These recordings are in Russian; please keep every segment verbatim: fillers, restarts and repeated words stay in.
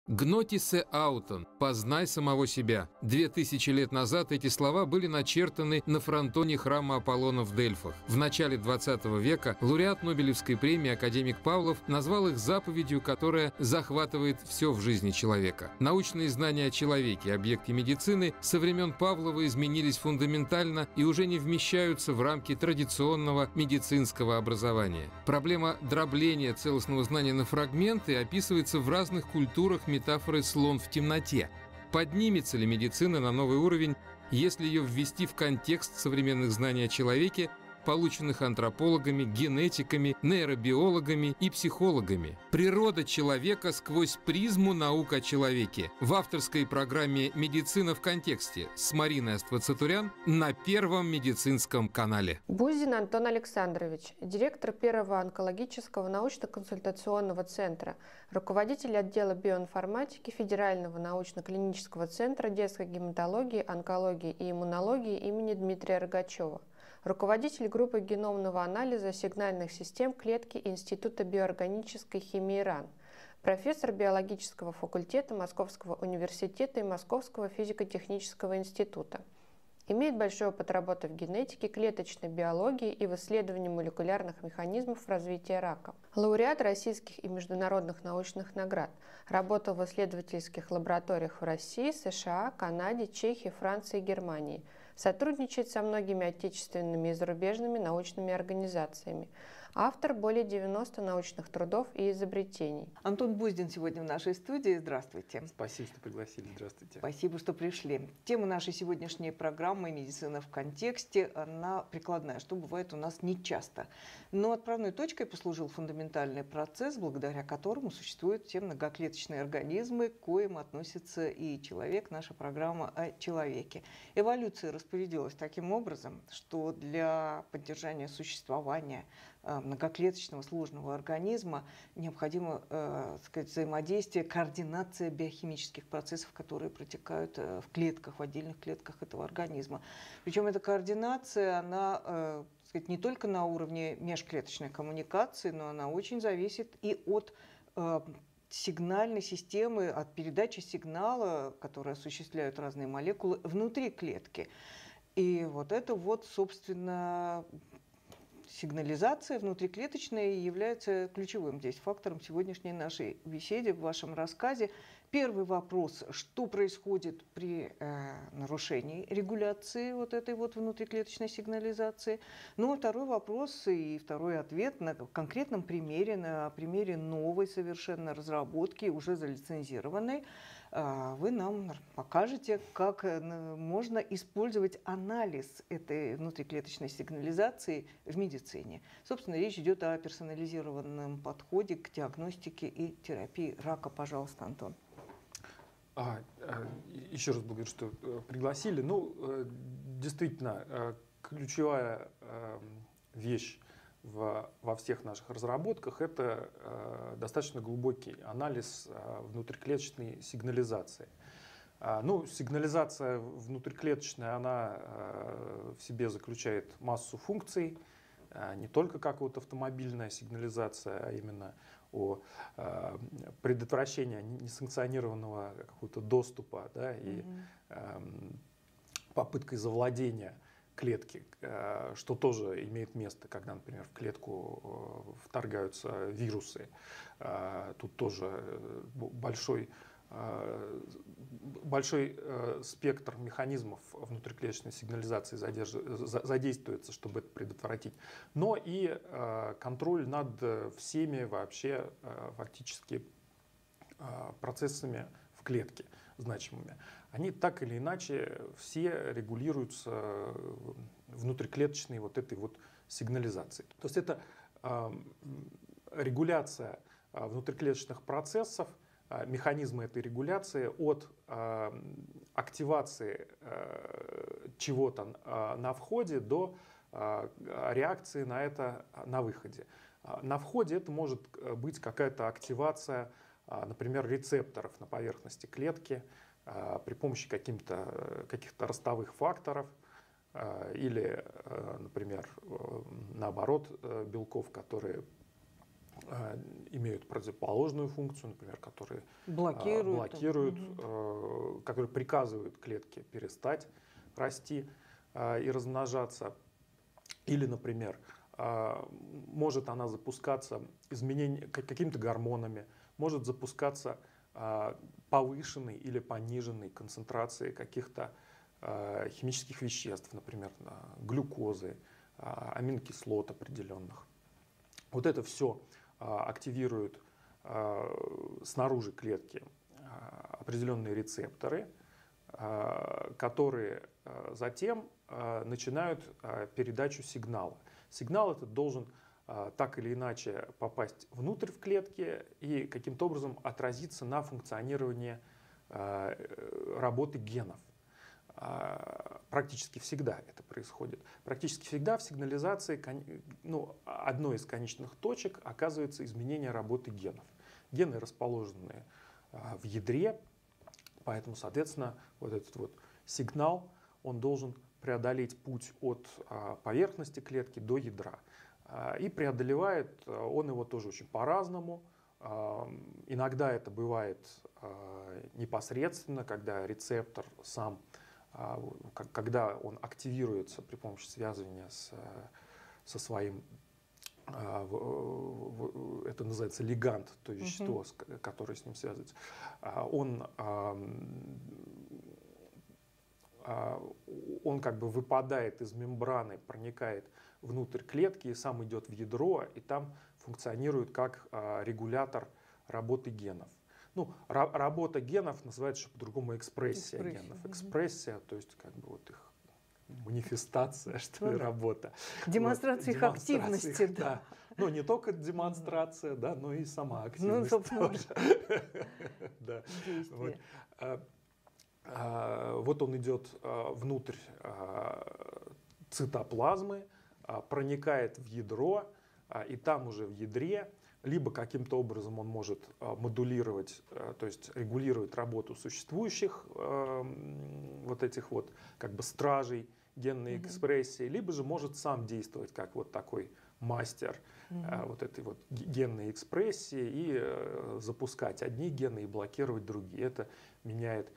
«Гнотисе аутон» – «познай самого себя». Две тысячи лет назад эти слова были начертаны на фронтоне храма Аполлона в Дельфах. В начале двадцатого века лауреат Нобелевской премии академик Павлов назвал их заповедью, которая захватывает все в жизни человека. Научные знания о человеке, объекте медицины, со времен Павлова изменились фундаментально и уже не вмещаются в рамки традиционного медицинского образования. Проблема дробления целостного знания на фрагменты описывается в разных культурах метафорой «слон в темноте». Поднимется ли медицина на новый уровень, если ее ввести в контекст современных знаний о человеке, полученных антропологами, генетиками, нейробиологами и психологами? Природа человека сквозь призму наук о человеке. В авторской программе «Медицина в контексте» с Мариной Аствацатурян на Первом медицинском канале. Буздин Антон Александрович, директор Первого онкологического научно-консультационного центра, руководитель отдела биоинформатики Федерального научно-клинического центра детской гематологии, онкологии и иммунологии имени Дмитрия Рогачева, руководитель группы геномного анализа сигнальных систем клетки Института биоорганической химии РАН, профессор биологического факультета Московского университета и Московского физико-технического института. Имеет большой опыт работы в генетике, клеточной биологии и в исследовании молекулярных механизмов развития рака. Лауреат российских и международных научных наград. Работал в исследовательских лабораториях в России, США, Канаде, Чехии, Франции и Германии. Сотрудничает со многими отечественными и зарубежными научными организациями. Автор более девяноста научных трудов и изобретений. Антон Буздин сегодня в нашей студии. Здравствуйте. Спасибо, что пригласили. Здравствуйте. Спасибо, что пришли. Тема нашей сегодняшней программы «Медицина в контексте», она прикладная, что бывает у нас нечасто. Но отправной точкой послужил фундаментальный процесс, благодаря которому существуют все многоклеточные организмы, к коим относится и человек, наша программа о человеке. Эволюция распорядилась таким образом, что для поддержания существования многоклеточного сложного организма необходимо э, сказать, взаимодействие, координация биохимических процессов, которые протекают э, в клетках, в отдельных клетках этого организма. Причем эта координация, она э, сказать, не только на уровне межклеточной коммуникации, но она очень зависит и от э, сигнальной системы, от передачи сигнала, который осуществляют разные молекулы внутри клетки. И вот это вот, собственно, сигнализация внутриклеточная является ключевым здесь фактором сегодняшней нашей беседы, в вашем рассказе. Первый вопрос: что происходит при э, нарушении регуляции вот этой вот внутриклеточной сигнализации? Ну, а второй вопрос и второй ответ на конкретном примере, на примере новой совершенно разработки, уже залицензированной. Э, вы нам покажете, как можно использовать анализ этой внутриклеточной сигнализации в медицине. Собственно, речь идет о персонализированном подходе к диагностике и терапии рака. Пожалуйста, Антон. А, еще раз благодарю, что пригласили. Ну, действительно, ключевая вещь в, во всех наших разработках – это достаточно глубокий анализ внутриклеточной сигнализации. Ну, сигнализация внутриклеточная, она в себе заключает массу функций, не только как вот автомобильная сигнализация, а именно о э, предотвращении несанкционированного какого-то доступа, да, и э, попыткой завладения клетки, э, что тоже имеет место, когда, например, в клетку э, вторгаются вирусы. Э, тут тоже большой большой э, спектр механизмов внутриклеточной сигнализации задействуется, чтобы это предотвратить. Но и э, контроль над всеми вообще э, фактически э, процессами в клетке значимыми. Они так или иначе все регулируются внутриклеточной вот этой вот сигнализацией. То есть это э, регуляция э, внутриклеточных процессов, механизмы этой регуляции от э, активации э, чего-то э, на входе до э, реакции на это на выходе. На входе это может быть какая-то активация, э, например, рецепторов на поверхности клетки э, при помощи каких-то каких-то ростовых факторов э, или, э, например, э, наоборот, э, белков, которые имеют противоположную функцию, например, которые блокируют, блокируют угу. которые приказывают клетке перестать расти и размножаться. Или, например, может она запускаться изменение, какими-то гормонами, может запускаться повышенной или пониженной концентрацией каких-то химических веществ, например, глюкозы, аминокислот определенных. Вот это все активирует снаружи клетки определенные рецепторы, которые затем начинают передачу сигнала. Сигнал этот должен так или иначе попасть внутрь в клетки и каким-то образом отразиться на функционировании работы генов. Практически всегда это происходит. Практически всегда в сигнализации ну, одной из конечных точек оказывается изменение работы генов. Гены расположены в ядре, поэтому, соответственно, вот этот вот сигнал, он должен преодолеть путь от поверхности клетки до ядра. И преодолевает он его тоже очень по-разному. Иногда это бывает непосредственно, когда рецептор сам, когда он активируется при помощи связывания с, со своим, это называется лигант, то вещество, uh-huh. которое с ним связывается, он, он как бы выпадает из мембраны, проникает внутрь клетки и сам идет в ядро, и там функционирует как регулятор работы генов. Ну, ра- работа генов называется еще по-другому экспрессия, экспрессия генов. Экспрессия, то есть как бы вот их манифестация, что ли, ну, работа. Демонстрация вот, их активности, их, да. да. Ну, не только демонстрация, да, но и сама активность ну, тоже. Да. Вот. Вот он идет внутрь цитоплазмы, проникает в ядро, и там уже в ядре либо каким-то образом он может модулировать, то есть регулировать работу существующих вот этих вот как бы стражей генной экспрессии, mm-hmm. либо же может сам действовать как вот такой мастер mm-hmm. вот этой вот генной экспрессии и запускать одни гены и блокировать другие. Это меняет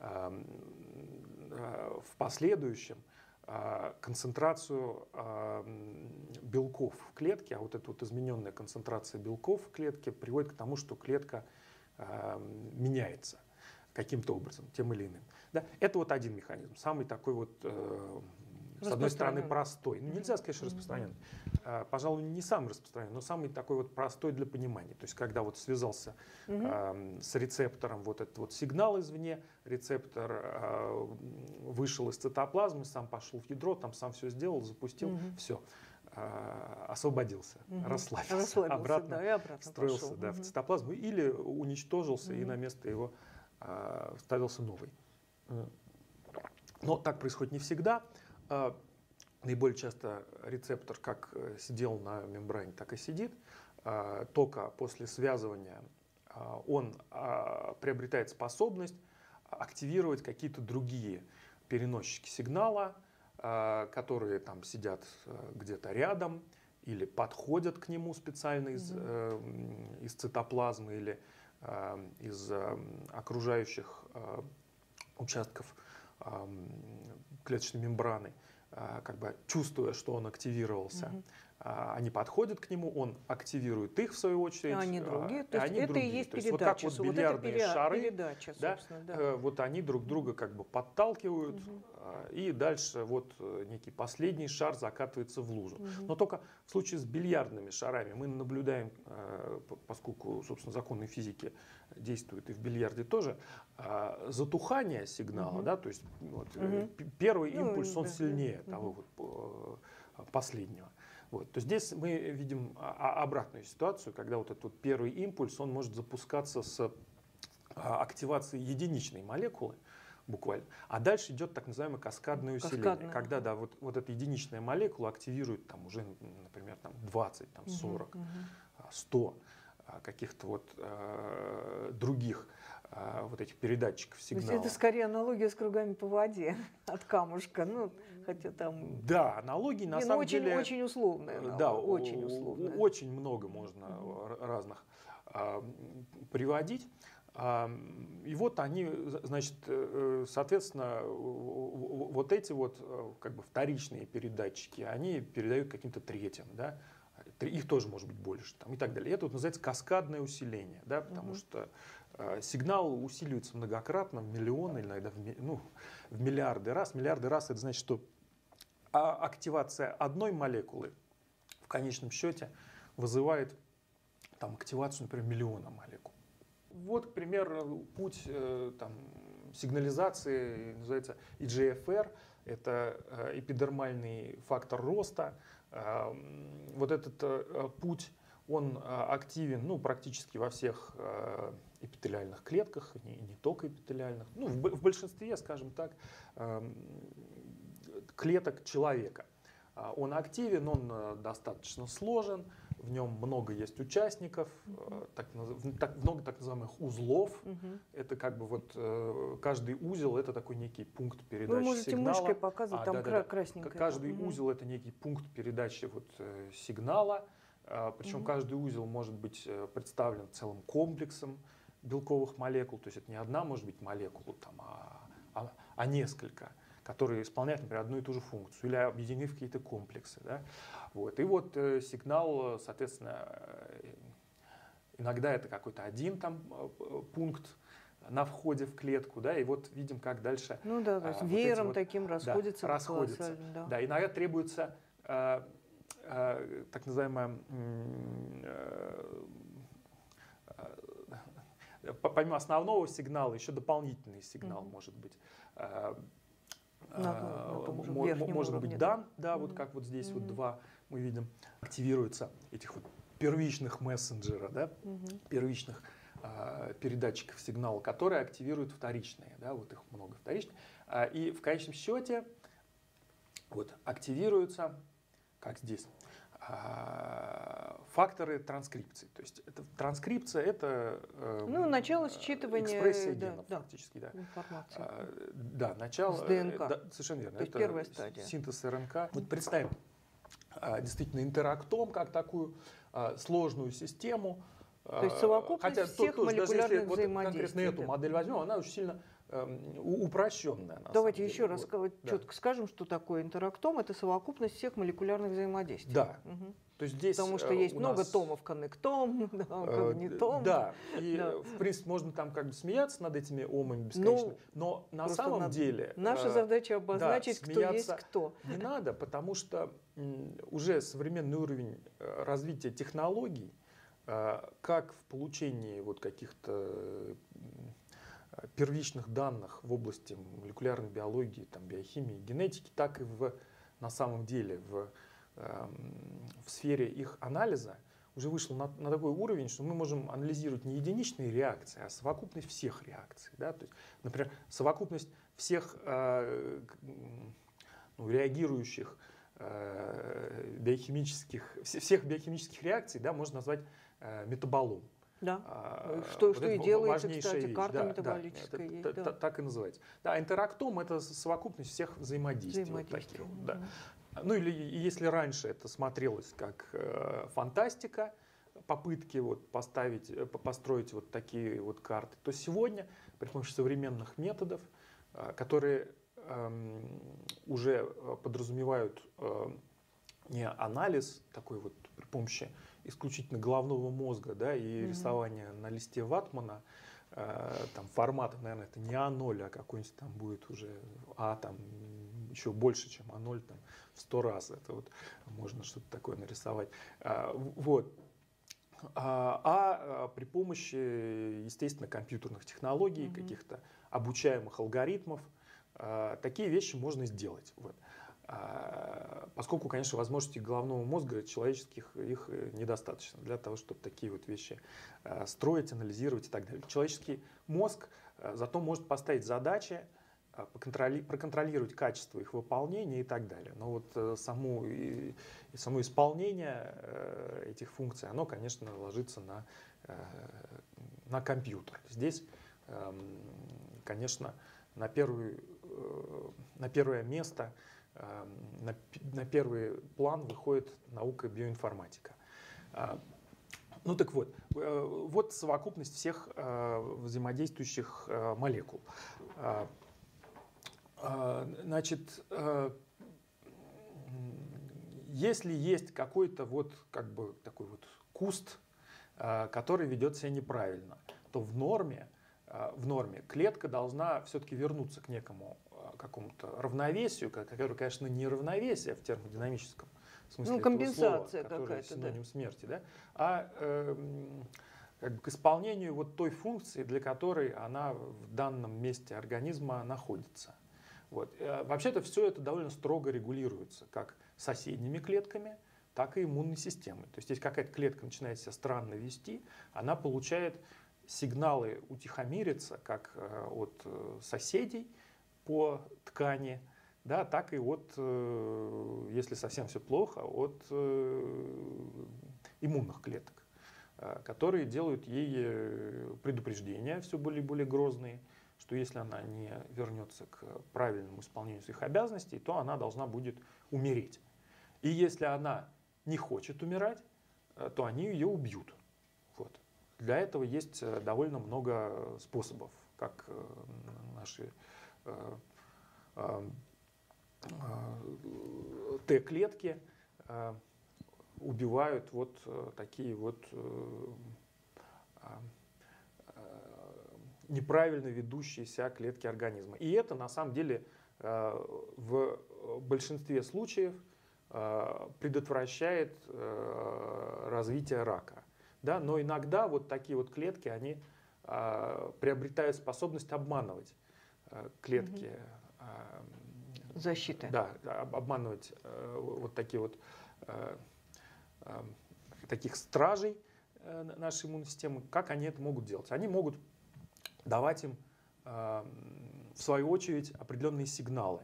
в последующем концентрацию белков в клетке, а вот эта вот измененная концентрация белков в клетке приводит к тому, что клетка меняется каким-то образом, тем или иным. Да? Это вот один механизм, самый такой вот, с одной стороны, простой. Ну, нельзя сказать, что распространенный. Пожалуй, не самый распространенный, но самый такой вот простой для понимания. То есть, когда вот связался угу. э, с рецептором вот этот вот сигнал извне, рецептор э, вышел из цитоплазмы, сам пошел в ядро, там сам все сделал, запустил, угу. все. Э, освободился, угу. расслабился, расслабился обратно, да, и обратно встроился пошел. Да, угу. в цитоплазму или уничтожился, угу. и на место его э, вставился новый. Но так происходит не всегда. Наиболее часто рецептор как сидел на мембране, так и сидит. Только после связывания он приобретает способность активировать какие-то другие переносчики сигнала, которые там сидят где-то рядом или подходят к нему специально из, mm-hmm. из цитоплазмы или из окружающих участков клеточной мембраны, как бы чувствуя, что он активировался. Угу. Они подходят к нему, он активирует их в свою очередь. А они другие. То есть они это другие. и есть То есть передача. Вот как вот бильярдные вот шары, передача, да, да. вот они друг друга как бы подталкивают, угу. и дальше вот некий последний шар закатывается в лужу. Угу. Но только в случае с бильярдными шарами мы наблюдаем, поскольку, собственно, законы физики действуют и в бильярде тоже, затухание сигнала, угу. да, то есть вот, угу. первый ну, импульс, он да, сильнее да, того вот, последнего. Вот. То здесь мы видим обратную ситуацию, когда вот этот вот первый импульс, он может запускаться с активацией единичной молекулы, буквально, а дальше идет так называемое каскадное усиление, Каскадное. когда да, вот, вот эта единичная молекула активирует там, уже, например, там, двадцать, там, сорок, угу, угу. сто каких-то вот э, других э, вот этих передатчиков сигнала. То есть это скорее аналогия с кругами по воде от камушка, ну, хотя там... Да, аналогии на Не, самом ну, очень, деле... очень условная. Да, очень условная. Очень много можно Mm-hmm. разных э, приводить. И вот они, значит, соответственно, вот эти вот как бы вторичные передатчики, они передают каким-то третьим, да, их тоже может быть больше, там, и так далее. Это вот называется каскадное усиление, да, потому угу. что э, сигнал усиливается многократно, в миллионы, иногда в, ну, в миллиарды раз. Миллиарды раз это значит, что активация одной молекулы в конечном счете вызывает там, активацию, например, миллиона молекул. Вот, к примеру, путь э, там, сигнализации называется и джи эф ар, это э, эпидермальный фактор роста. Э, вот этот э, путь, он э, активен ну, практически во всех э, эпителиальных клетках, не, не только эпителиальных, ну, в, в большинстве, скажем так, э, клеток человека. Он активен, он э, достаточно сложен. В нем много есть участников, uh-huh. так, так, много так называемых узлов. Uh-huh. Это как бы вот каждый узел это такой некий пункт передачи сигнала. Вы можете сигнала. Мышкой показывать, а, там да, да, красненькое. Каждый uh-huh. узел это некий пункт передачи вот, сигнала. Причем uh-huh. каждый узел может быть представлен целым комплексом белковых молекул. То есть это не одна может быть молекула, там, а, а, а несколько, которые исполняют, например, одну и ту же функцию или объединены в какие-то комплексы. Да? Вот. И вот э, сигнал, соответственно, э, иногда это какой-то один там, э, пункт на входе в клетку, да, и вот видим, как дальше... Ну да, то есть э, веером вот таким расходится. Да, расходится. Да. Да, иногда требуется э, э, так называемая... Э, э, помимо основного сигнала, еще дополнительный сигнал mm-hmm. может быть. Э, На, на том же может уровне, быть да, дан, да, mm-hmm. вот как вот здесь mm-hmm. вот два мы видим, активируются этих вот первичных мессенджера, да, mm-hmm. первичных э, передатчиков сигнала, которые активируют вторичные, да, вот их много вторичных, э, и в конечном счете вот активируются, как здесь, э, факторы транскрипции, то есть это, транскрипция это э, ну, начало считывания экспрессия да, генов, да, фактически, да. Информации. Э, да, начало. С ДНК. Да, совершенно верно. То есть это первая стадия. Синтез РНК. Вот представим а, действительно интерактом как такую а, сложную систему. То есть совокупность Хотя, всех то, тоже, молекулярных даже если взаимодействий. Вот конкретно эту модель возьмем, она очень сильно э, упрощенная. Давайте еще раз вот, четко да. скажем, что такое интерактом. Это совокупность всех молекулярных взаимодействий. Да. Угу. То есть здесь Потому что есть много нас... томов коннектом, когнитом. Да, и да. в принципе можно там как бы смеяться над этими омами бесконечно, но, но на самом надо... деле... Наша задача обозначить, да, кто есть кто. Не надо, потому что уже современный уровень развития технологий, как в получении вот каких-то первичных данных в области молекулярной биологии, там, биохимии, генетики, так и в, на самом деле в в сфере их анализа уже вышел на, на такой уровень, что мы можем анализировать не единичные реакции, а совокупность всех реакций. Да? То есть, например, совокупность всех э, ну, реагирующих э, биохимических, всех биохимических реакций да, можно назвать э, метаболом. Да. А, что вот что и делается, кстати, вещь. карта да, метаболическая да, есть. Это, да. Так и называется. Да, интерактом это совокупность всех взаимодействий. Взаимодействий. Вот таких, да. Ну или если раньше это смотрелось как э, фантастика, попытки вот поставить, построить вот такие вот карты, то сегодня при помощи современных методов, э, которые э, уже подразумевают э, не анализ такой вот при помощи исключительно головного мозга, да, и mm-hmm. рисования на листе ватмана, э, там формат, наверное, это не а ноль, а какой-нибудь там будет уже А там еще больше, чем а ноль, там, в сто раз. Это вот можно что-то такое нарисовать. А, вот. А, а при помощи, естественно, компьютерных технологий, mm-hmm. каких-то обучаемых алгоритмов, а, такие вещи можно сделать. Вот. А, поскольку, конечно, возможностей головного мозга человеческих их недостаточно для того, чтобы такие вот вещи а, строить, анализировать и так далее. Человеческий мозг а, зато может поставить задачи, проконтролировать качество их выполнения и так далее. Но вот само, и, и само исполнение этих функций, оно, конечно, ложится на на компьютер. Здесь, конечно, на, первый, на первое место, на, на первый план выходит наука биоинформатика. Ну так вот, вот совокупность всех взаимодействующих молекул. Значит, если есть какой-то вот как бы такой вот куст, который ведет себя неправильно, то в норме, в норме клетка должна все-таки вернуться к некому какому-то равновесию, которое, конечно, не равновесие в термодинамическом смысле, ну, компенсация какая-то, синоним да. смерти, да, а э, как бы к исполнению вот той функции, для которой она в данном месте организма находится. Вот. Вообще-то все это довольно строго регулируется, как соседними клетками, так и иммунной системой. То есть, если какая-то клетка начинает себя странно вести, она получает сигналы утихомириться как от соседей по ткани, да, так и от, если совсем все плохо, от иммунных клеток, которые делают ей предупреждения все более и более грозные, что если она не вернется к правильному исполнению своих обязанностей, то она должна будет умереть. И если она не хочет умирать, то они ее убьют. Вот. Для этого есть довольно много способов, как наши Т-клетки убивают вот такие вот неправильно ведущиеся клетки организма. И это на самом деле в большинстве случаев предотвращает развитие рака. Да? Но иногда вот такие вот клетки, они приобретают способность обманывать клетки. Защиты. Да, обманывать вот такие вот таких стражей нашей иммунной системы. Как они это могут делать? Они могут давать им, в свою очередь, определенные сигналы.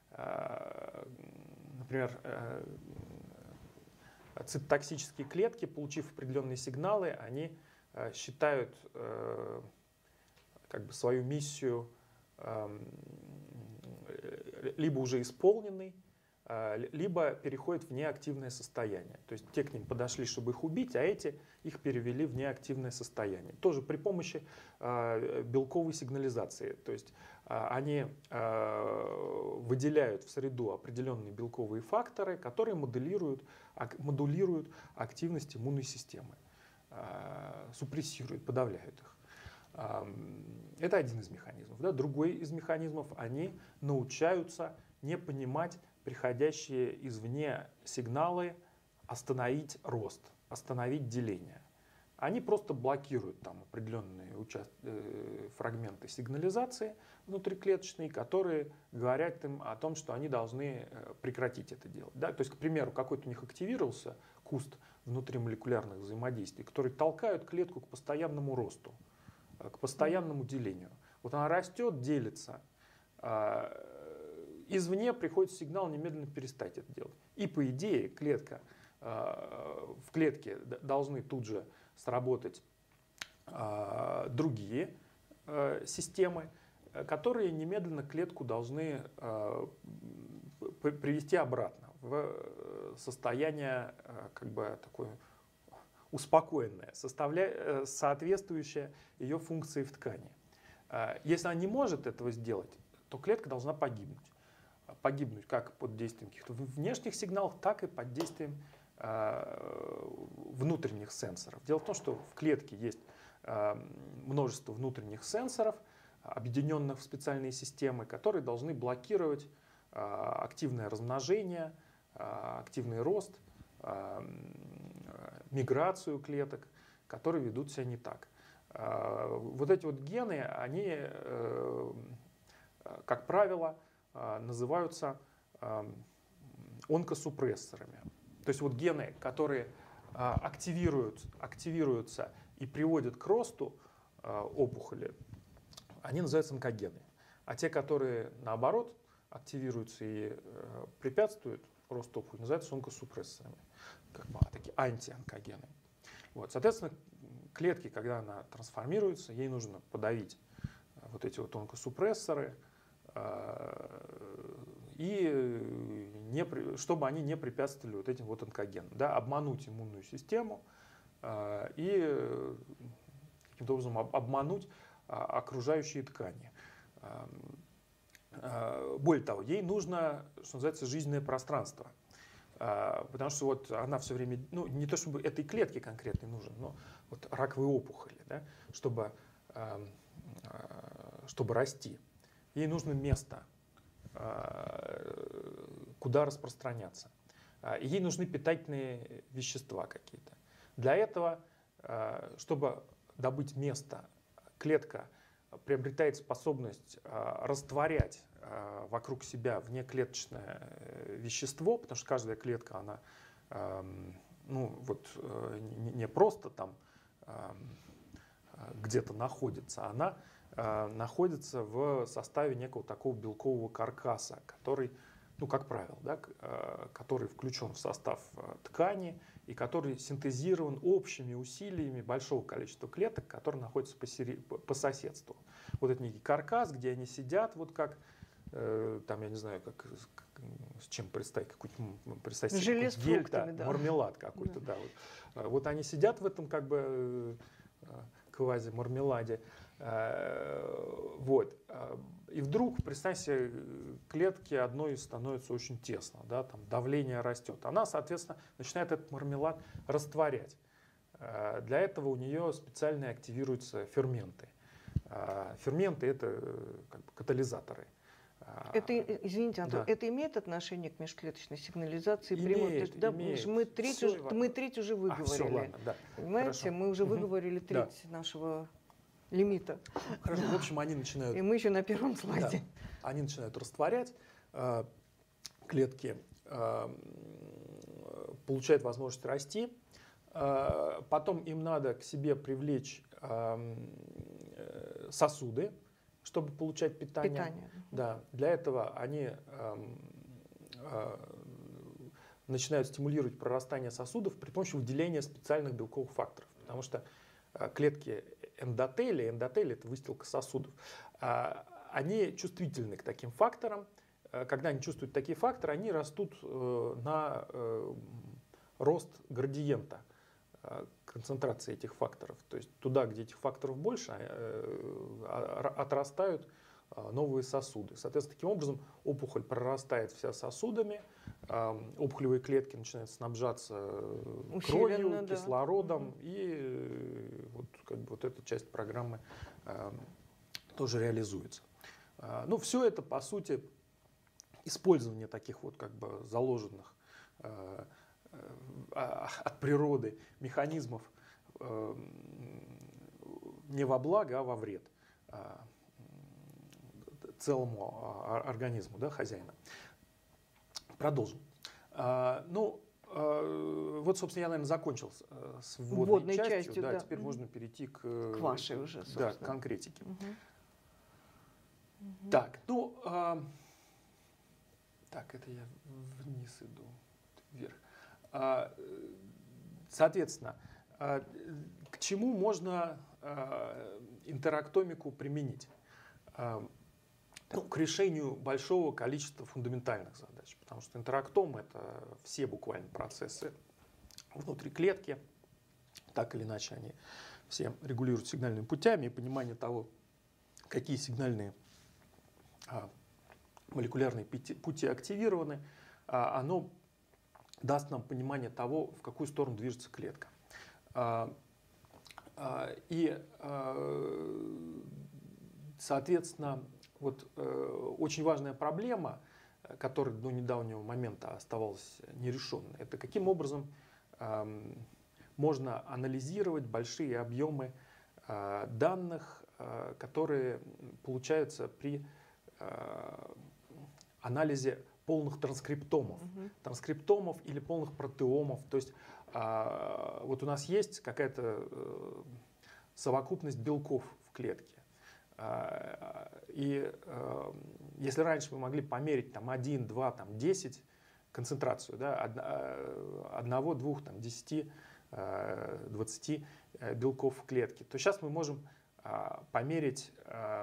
Например, цитотоксические клетки, получив определенные сигналы, они считают как бы свою миссию либо уже исполненной, либо переходят в неактивное состояние. То есть те к ним подошли, чтобы их убить, а эти их перевели в неактивное состояние. Тоже при помощи белковой сигнализации. То есть они выделяют в среду определенные белковые факторы, которые моделируют, модулируют активность иммунной системы, супрессируют, подавляют их. Это один из механизмов. Да? Другой из механизмов, они научаются не понимать приходящие извне сигналы остановить рост, остановить деление. Они просто блокируют там определенные участ... фрагменты сигнализации внутриклеточные, которые говорят им о том, что они должны прекратить это делать. Да? То есть, к примеру, какой-то у них активировался куст внутримолекулярных взаимодействий, которые толкают клетку к постоянному росту, к постоянному делению. Вот она растет, делится. Извне приходит сигнал немедленно перестать это делать. И по идее клетка, в клетке должны тут же сработать другие системы, которые немедленно клетку должны привести обратно в состояние как бы такое успокоенное, составля... соответствующее ее функции в ткани. Если она не может этого сделать, то клетка должна погибнуть. Погибнуть как под действием каких-то внешних сигналов, так и под действием э, внутренних сенсоров. Дело в том, что в клетке есть э, множество внутренних сенсоров, объединенных в специальные системы, которые должны блокировать э, активное размножение, э, активный рост, э, миграцию клеток, которые ведут себя не так. Э, вот эти вот гены, они, э, как правило, называются онкосупрессорами. То есть вот гены, которые активируют, активируются и приводят к росту опухоли, они называются онкогены. А те, которые наоборот активируются и препятствуют росту опухоли, называются онкосупрессорами, как бы такие антионкогены. Вот, соответственно, клетки, когда она трансформируется, ей нужно подавить вот эти вот онкосупрессоры, и не, чтобы они не препятствовали вот этим вот онкогенам, да, обмануть иммунную систему и каким-то образом обмануть окружающие ткани. Более того, ей нужно, что называется, жизненное пространство. Потому что вот она все время, ну не то чтобы этой клетке конкретно нужен, но вот раковые опухоли, да, чтобы, чтобы расти. Ей нужно место, куда распространяться. И ей нужны питательные вещества какие-то. Для этого, чтобы добыть место, клетка приобретает способность растворять вокруг себя внеклеточное вещество, потому что каждая клетка, она ну, вот, не просто там где-то находится, она находится в составе некого такого белкового каркаса, который, ну, как правило, да, который включен в состав ткани и который синтезирован общими усилиями большого количества клеток, которые находятся по, сери... по соседству. Вот это некий каркас, где они сидят, вот как, э, там, я не знаю, как, с чем представить, какой-то представить, желе с гель, фруктами, да, да. Мармелад какой-то, да. Да, вот. Вот они сидят в этом как бы квази-мармеладе. Вот. И вдруг, представьте, клетки одной становится очень тесно, да, там давление растет. Она, соответственно, начинает этот мармелад растворять. Для этого у нее специально активируются ферменты. Ферменты – это как бы катализаторы. Это, извините, Антон, да. это имеет отношение к межклеточной сигнализации? Имеет, да, имеет. Мы треть, Все, уже, мы треть уже выговорили. А, все, ладно, да. Понимаете, Хорошо. мы уже Угу. выговорили треть да. нашего лимита. Хорошо, в общем, они начинают... И мы еще на первом слайде. Да, они начинают растворять, э, клетки э, получают возможность расти, э, потом им надо к себе привлечь э, сосуды, чтобы получать питание. Питание. Да, для этого они э, э, начинают стимулировать прорастание сосудов при помощи выделения специальных белковых факторов, потому что э, клетки эндотелия, эндотелия – это выстилка сосудов, они чувствительны к таким факторам. Когда они чувствуют такие факторы, они растут на рост градиента концентрации этих факторов. То есть туда, где этих факторов больше, отрастают новые сосуды. Соответственно, таким образом опухоль прорастает вся сосудами, опухолевые клетки начинают снабжаться кровью, да. кислородом, угу. и вот, как бы, вот эта часть программы тоже реализуется. Ну, все это, по сути, использование таких вот как бы заложенных от природы механизмов не во благо, а во вред целому организму, да, хозяина. Продолжим. А, ну, а, вот, собственно, я, наверное, закончил с, с вводной, вводной частью. частью. Да, да. Теперь mm-hmm. можно перейти к, к вашей уже, собственно. Да, к конкретике. Mm-hmm. Mm-hmm. Так, ну, а, так, это я вниз иду, вверх. А, соответственно, а, к чему можно а, интерактомику применить? А, Ну, к решению большого количества фундаментальных задач, потому что интерактом – это все буквально процессы внутри клетки, так или иначе они все регулируют сигнальными путями, и понимание того, какие сигнальные а, молекулярные пути активированы, а, оно даст нам понимание того, в какую сторону движется клетка. А, а, и, а, соответственно, Вот э, очень важная проблема, которая до недавнего момента оставалась нерешенной, это каким образом э, можно анализировать большие объемы э, данных, э, которые получаются при э, анализе полных транскриптомов, mm-hmm. транскриптомов или полных протеомов. То есть э, вот у нас есть какая-то э, совокупность белков в клетке. И э, если раньше мы могли померить там, один, два, там, десять концентрацию, да, од, одного, двух, там, десяти двадцати белков в клетке, то сейчас мы можем померить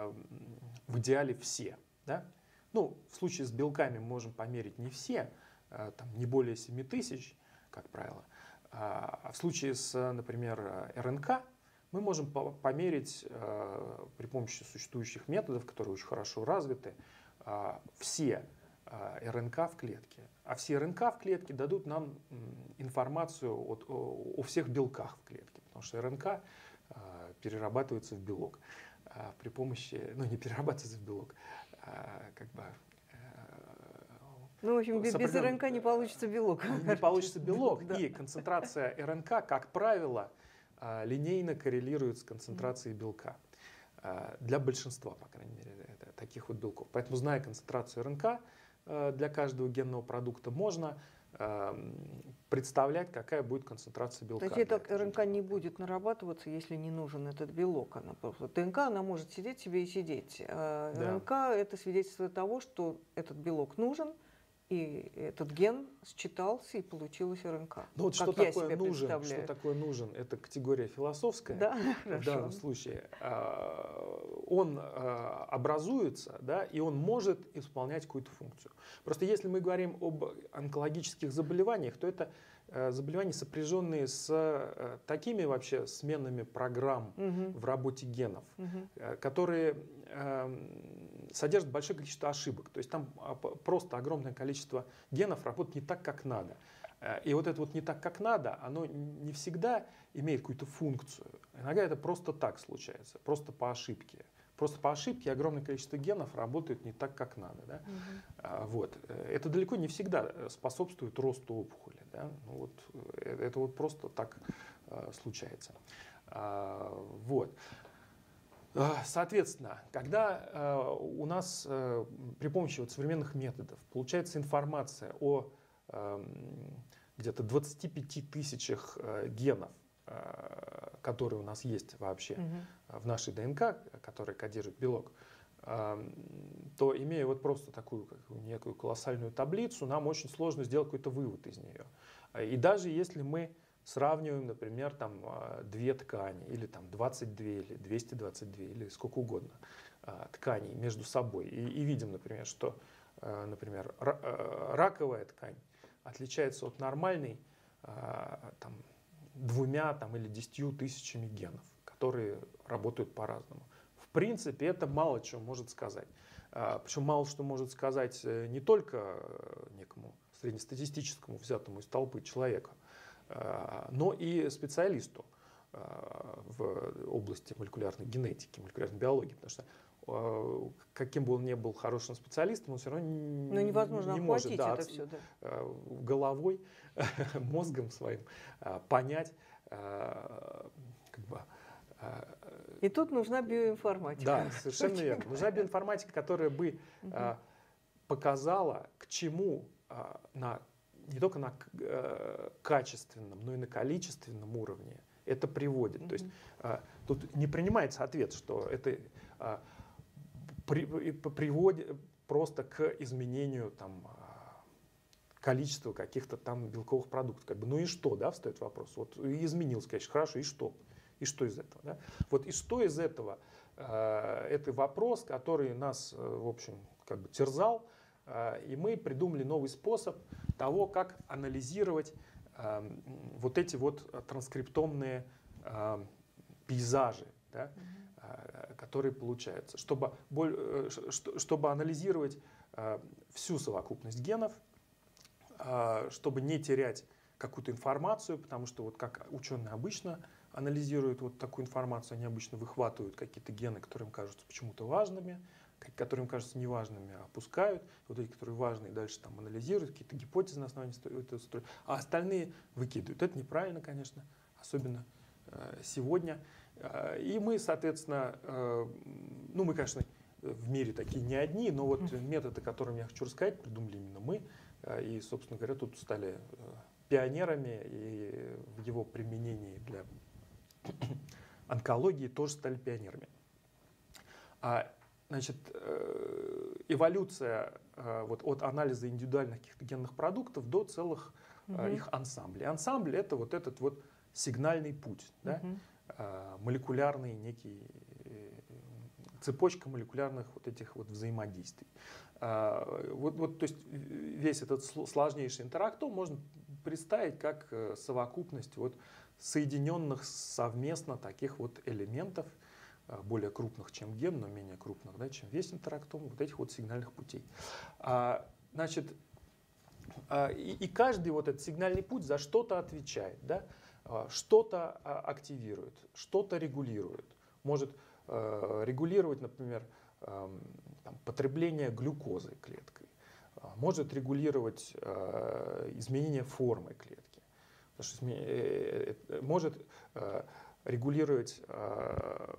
в идеале все. Да? Ну, в случае с белками мы можем померить не все, там, не более семи тысяч, как правило. А в случае с, например, эр эн ка мы можем померить при помощи существующих методов, которые очень хорошо развиты, все эр эн ка в клетке. А все эр эн ка в клетке дадут нам информацию о, о всех белках в клетке, потому что эр эн ка перерабатывается в белок при помощи, ну не перерабатывается в белок, а как бы... Ну, в общем, без эр эн ка не получится белок. Не получится белок, да. И концентрация эр эн ка, как правило, линейно коррелирует с концентрацией белка. Для большинства, по крайней мере, таких вот белков. Поэтому, зная концентрацию эр эн ка для каждого генного продукта, можно представлять, какая будет концентрация белка. То есть эта эр эн ка не будет нарабатываться, если не нужен этот белок. Она просто, ДНК она может сидеть себе и сидеть. А эр эн ка да. Это свидетельство того, что этот белок нужен, и этот ген считался и получилась эр эн ка. Ну вот что такое нужен? Что такое нужен? Это категория философская. Да, в хорошо. данном случае. Он образуется, да, и он может исполнять какую-то функцию. Просто если мы говорим об онкологических заболеваниях, то это заболевания, сопряженные с такими вообще сменами программ угу. в работе генов, угу. которые содержат большое количество ошибок. То есть там просто огромное количество генов работает не так, как надо. И вот это вот не так, как надо, оно не всегда имеет какую-то функцию. Иногда это просто так случается, просто по ошибке. Просто по ошибке огромное количество генов работают не так, как надо. Да? Угу. Вот. Это далеко не всегда способствует росту опухоли. Да? Ну, вот, это вот просто так uh, случается. Uh, вот. Uh, соответственно, когда uh, у нас uh, при помощи вот современных методов получается информация о uh, где-то двадцати пяти тысячах uh, генов, которые у нас есть вообще угу. в нашей ДНК, которые кодируют белок, то, имея вот просто такую какую, некую колоссальную таблицу, нам очень сложно сделать какой-то вывод из нее. И даже если мы сравниваем, например, там, две ткани, или там, двадцать две, или двести двадцать две, или сколько угодно тканей между собой, и, и видим, например, что, например, раковая ткань отличается от нормальной там, двумя там, или десятью тысячами генов, которые работают по-разному. В принципе, это мало чего может сказать. Причем мало что может сказать не только некому среднестатистическому, взятому из толпы человеку, но и специалисту в области молекулярной генетики, молекулярной биологии. Потому что каким бы он ни был хорошим специалистом, он все равно Но невозможно не может да, это все, да. головой, мозгом своим понять, как бы, и тут нужна биоинформатика. Да, совершенно верно. Нужна биоинформатика, которая бы угу. показала, к чему на, не только на качественном, но и на количественном уровне это приводит. Угу. То есть тут не принимается ответ, что это при, приводит просто к изменению там, количества каких-то там белковых продуктов. Как бы, ну и что, да, встает вопрос. Вот изменился, конечно, хорошо, и что? И что из этого? Да? Вот и что из этого? Э, это вопрос, который нас, в общем, как бы терзал, э, и мы придумали новый способ того, как анализировать э, вот эти вот транскриптомные э, пейзажи, да, э, которые получаются, чтобы, э, чтобы анализировать э, всю совокупность генов, э, чтобы не терять какую-то информацию, потому что вот как ученые обычно анализируют вот такую информацию, они обычно выхватывают какие-то гены, которые им кажутся почему-то важными, которые им кажутся неважными, опускают. Вот эти, которые важные, дальше там анализируют, какие-то гипотезы на основании этого строят, а остальные выкидывают. Это неправильно, конечно, особенно э, сегодня. И мы, соответственно, э, ну мы, конечно, в мире такие не одни, но вот методы, которыми я хочу рассказать, придумали именно мы. И, собственно говоря, тут стали пионерами, и в его применении для онкологии тоже стали пионерами. А, значит, эволюция вот, от анализа индивидуальных каких-то генных продуктов до целых угу. их ансамблей. Ансамбль — это вот этот вот сигнальный путь, да? Мгм. э, молекулярный некий, э, цепочка молекулярных вот этих вот взаимодействий. Э, вот, вот, то есть весь этот сл- сложнейший интерактом можно представить как э, совокупность вот соединенных совместно таких вот элементов, э, более крупных, чем ген, но менее крупных, да, чем весь интерактом, вот этих вот сигнальных путей. А, значит, а, и, и каждый вот этот сигнальный путь за что-то отвечает, да, а, что-то а, активирует, что-то регулирует. Может э, регулировать, например, эм, там, потребление глюкозы клеткой, а, может регулировать э, изменение формы клетки, потому что изме- э, э, может э, регулировать э,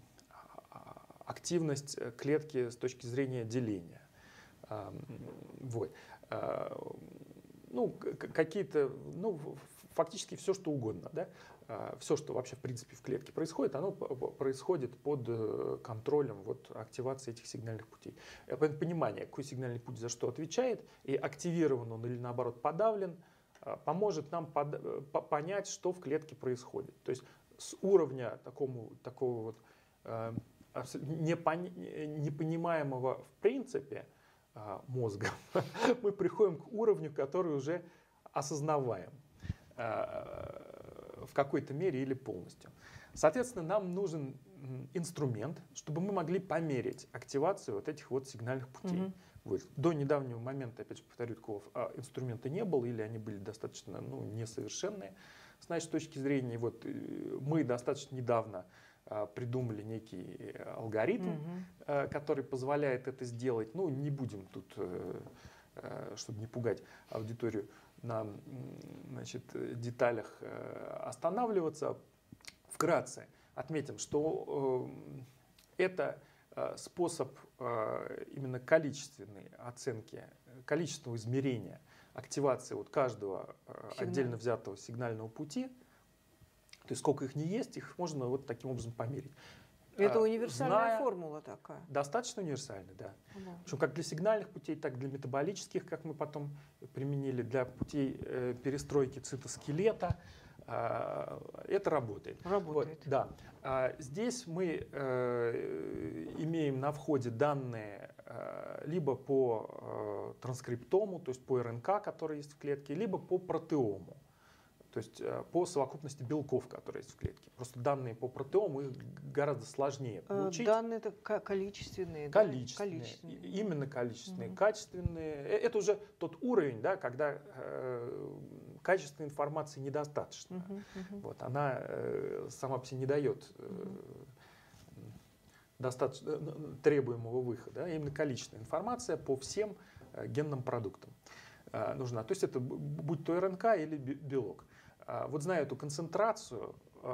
активность клетки с точки зрения деления. А, вот. А, ну, к- какие-то, ну, ф- фактически все, что угодно, да? А, все, что вообще в принципе в клетке происходит, оно п- п- происходит под э, контролем вот, активации этих сигнальных путей. Э, пон- Понимание, какой сигнальный путь за что отвечает, и активирован он или наоборот подавлен, а, поможет нам под- э, по- понять, что в клетке происходит. То есть с уровня такому, такого вот э, абсо- непони- непонимаемого в принципе а, мозга, мы приходим к уровню, который уже осознаваем а, в какой-то мере или полностью. Соответственно, нам нужен м, инструмент, чтобы мы могли померить активацию вот этих вот сигнальных путей. Мгм. Вот. До недавнего момента, опять же повторю, такого а, инструмента не было, или они были достаточно ну, несовершенные. С нашей точки зрения, вот, э, мы достаточно недавно а, придумали некий алгоритм, Мгм. э, который позволяет это сделать. Ну, не будем тут, э, э, чтобы не пугать аудиторию, на м, значит, деталях э, останавливаться. Вкратце отметим, что э, это э, способ э, именно количественной оценки, э, количественного измерения активации вот каждого э, Сигнал. отдельно взятого сигнального пути. То есть сколько их не есть, их можно вот таким образом померить. Это А, универсальная зная- формула такая. Достаточно универсальный, да. Да. Причем как для сигнальных путей, так и для метаболических, как мы потом применили, для путей э, перестройки цитоскелета. А, это работает. Работает. Вот, да. А, здесь мы э, имеем на входе данные э, либо по э, транскриптому, то есть по РНК, который есть в клетке, либо по протеому. То есть э, по совокупности белков, которые есть в клетке. Просто данные по протеому их гораздо сложнее Э, получить. Данные это ко- количественные. да? Количественные, Количественные. и- именно количественные, Мгм. качественные. Э, Это уже тот уровень, да, когда э, качественной информации недостаточно. Мгм, мгм. Вот, она э, сама по себе не дает э, достаточно э, требуемого выхода. А именно количественная информация по всем э, генным продуктам э, нужна. То есть это б- будь то РНК или бе- белок. А вот зная эту концентрацию,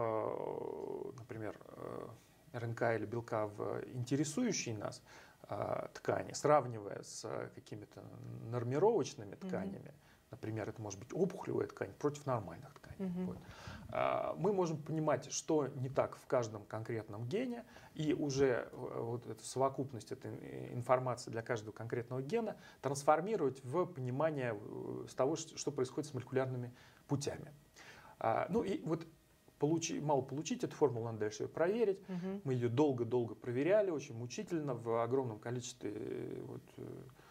э, например, э, РНК или белка в интересующей нас э, ткани, сравнивая с э, какими-то нормировочными тканями, например, это может быть опухолевая ткань против нормальных тканей. Мгм. Вот. А, Мы можем понимать, что не так в каждом конкретном гене, и уже э, вот эту совокупность этой э, информации для каждого конкретного гена трансформировать в понимание э, с того, что что происходит с молекулярными путями. А, Ну и вот получи, мало получить эту формулу, надо дальше ее проверить. Мгм. Мы ее долго-долго проверяли, очень мучительно, в огромном количестве э, вот, э,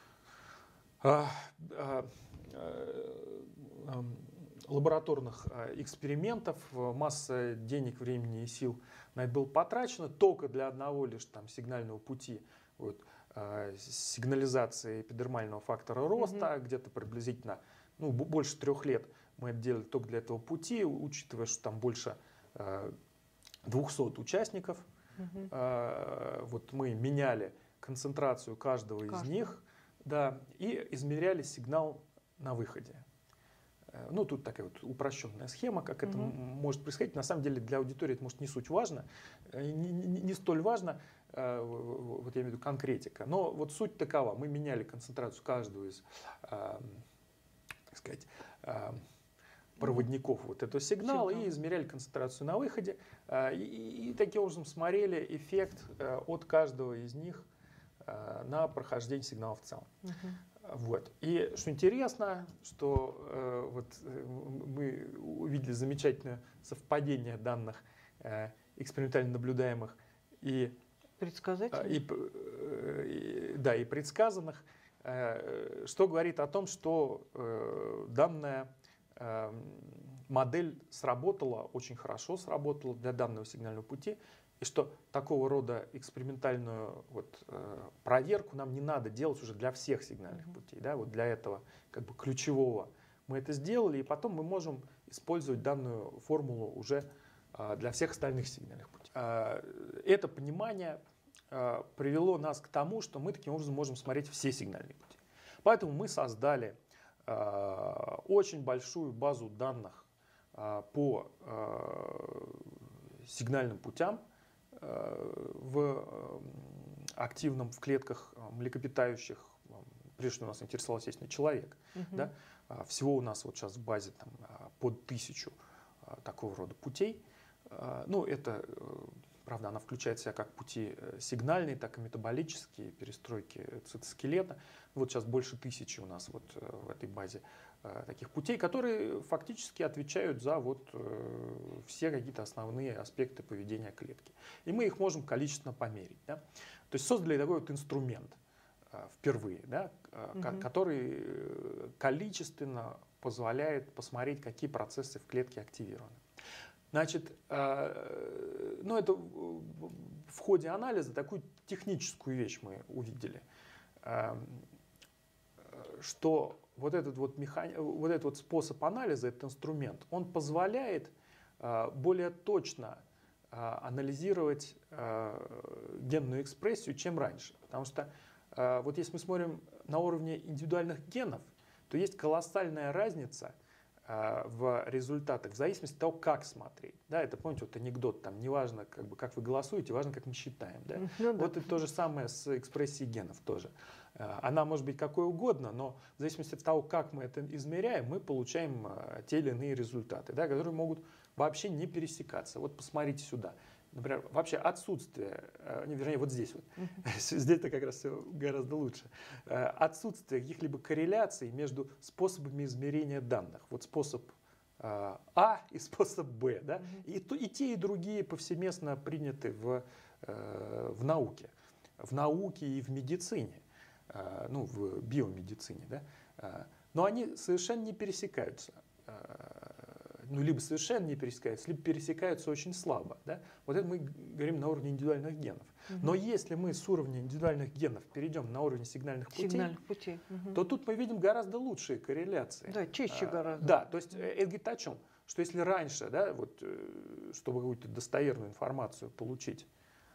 а, а, э, ам, лабораторных а, экспериментов, э, масса денег, времени и сил на это было потрачено только для одного лишь там, сигнального пути, вот, а, сигнализации эпидермального фактора роста, где-то приблизительно ну, б- больше трех лет мы это делали только для этого пути, учитывая, что там больше э, двухсот участников. Мгм. Э, вот мы меняли концентрацию каждого из Каждого. них, да, и измеряли сигнал на выходе. Э, Ну, тут такая вот упрощенная схема, как это Мгм. м- может происходить. На самом деле для аудитории это может не суть важно, э, не, не- не столь важно, э, в- в- вот я имею в виду конкретика. Но вот суть такова. Мы меняли концентрацию каждого из, э, так сказать, э, проводников вот этого сигнала Сигнал. и измеряли концентрацию на выходе. э, И, и- и таким образом смотрели эффект э, от каждого из них э, на прохождение сигнала в целом. Мгм. Вот. И что интересно, что э, вот мы увидели замечательное совпадение данных э, экспериментально наблюдаемых и, предсказательных, и, и, да, и предсказанных, э, что говорит о том, что э, данная э, модель сработала, очень хорошо сработала для данного сигнального пути. И что такого рода экспериментальную вот, э, проверку нам не надо делать уже для всех сигнальных путей. Да? Вот для этого как бы ключевого мы это сделали, и потом мы можем использовать данную формулу уже э, для всех остальных сигнальных путей. Э, это понимание э, привело нас к тому, что мы таким образом можем смотреть все сигнальные пути. Поэтому мы создали э, очень большую базу данных э, по э, сигнальным путям, в активном, в клетках млекопитающих, прежде всего нас интересовал, естественно, человек. Uh-huh. Да? Всего у нас вот сейчас в базе там, под тысячу такого рода путей. Ну, это, правда, она включает в себя как пути сигнальные, так и метаболические, перестройки цитоскелета. Вот сейчас больше тысячи у нас вот в этой базе таких путей, которые фактически отвечают за вот все какие-то основные аспекты поведения клетки. И мы их можем количественно померить. Да? То есть создали такой вот инструмент впервые, да, угу. который количественно позволяет посмотреть, какие процессы в клетке активированы. Значит, ну это в ходе анализа такую техническую вещь мы увидели, что вот этот вот, механи... вот этот вот способ анализа, этот инструмент, он позволяет более точно анализировать генную экспрессию, чем раньше. Потому что вот если мы смотрим на уровне индивидуальных генов, то есть колоссальная разница в результатах, в зависимости от того, как смотреть. Да, это, помните, вот анекдот, там, не важно, как, бы, как вы голосуете, важно, как мы считаем. Да? Ну, да. Вот и то же самое с экспрессией генов тоже. Она может быть какой угодно, но в зависимости от того, как мы это измеряем, мы получаем те или иные результаты, да, которые могут вообще не пересекаться. Вот посмотрите сюда. Например, вообще отсутствие, вернее, вот здесь вот, uh-huh. здесь-то как раз все гораздо лучше, отсутствие каких-либо корреляций между способами измерения данных. Вот способ А и способ Б. Да? Uh-huh. И, то, и те, и другие повсеместно приняты в, в науке. В науке и в медицине, ну, в биомедицине. Да? Но они совершенно не пересекаются. Ну, либо совершенно не пересекаются, либо пересекаются очень слабо. Да? Вот это мы говорим на уровне индивидуальных генов. Угу. Но если мы с уровня индивидуальных генов перейдем на уровень сигнальных путей, сигнальных путей. Угу. то тут мы видим гораздо лучшие корреляции. Да, чище гораздо. А, да, то есть это говорит о чем? Что если раньше, да, вот, чтобы какую-то достоверную информацию получить,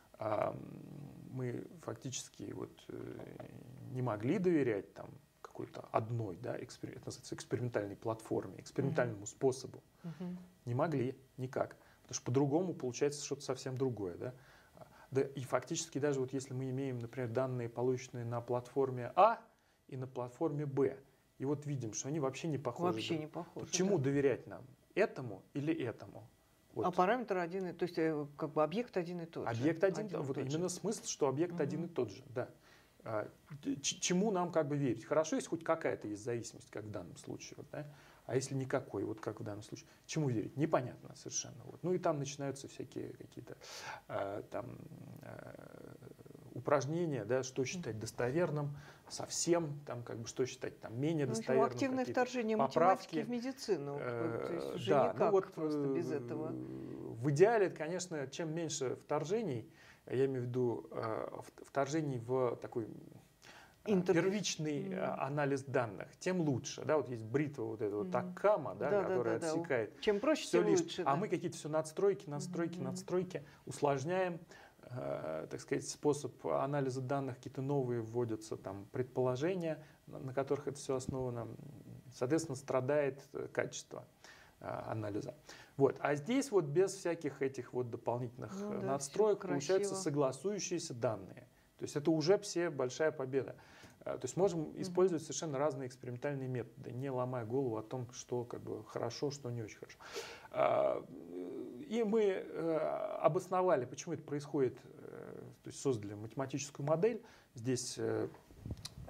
мы фактически вот не могли доверять там, какой-то одной, да, экспер... это называется экспериментальной платформе, экспериментальному uh-huh. способу. Uh-huh. Не могли никак. Потому что по-другому получается что-то совсем другое. Да? Да, и фактически даже вот если мы имеем, например, данные, полученные на платформе А и на платформе Б, и вот видим, что они вообще не похожи. Вообще не похожи. Чему да. доверять нам? Этому или этому? Вот. А параметр один, то есть как бы объект один и тот же. Объект один, один вот именно же. Смысл, что объект uh-huh. один и тот же, да. Чему нам как бы верить? Хорошо, если хоть какая-то есть зависимость, как в данном случае, вот, да? А если никакой, вот как в данном случае, чему верить? Непонятно совершенно. Вот. Ну и там начинаются всякие какие-то э, там, э, упражнения, да, что считать достоверным, совсем, там, как бы, что считать там, менее ну, достоверным. Активное вторжение поправки. математики в медицину. Э, то есть уже да, никак ну, вот, просто без этого. В идеале, конечно, чем меньше вторжений, я имею в виду э, вторжений в такой Интер... первичный mm. анализ данных, тем лучше. Да, вот есть бритва вот этого mm. Таккама, да, да, которая да, да, отсекает. Да. Чем проще, все тем лишь. лучше. А да. мы какие-то все надстройки, надстройки, mm-hmm. надстройки усложняем. Э, так сказать, способ анализа данных, какие-то новые вводятся там, предположения, на, на которых это все основано. Соответственно, страдает качество э, анализа. Вот. А здесь вот без всяких этих вот дополнительных ну, да, надстроек получаются согласующиеся данные. То есть это уже все большая победа. То есть можем mm-hmm. использовать совершенно разные экспериментальные методы, не ломая голову о том, что как бы хорошо, что не очень хорошо. И мы обосновали, почему это происходит, то есть создали математическую модель. Здесь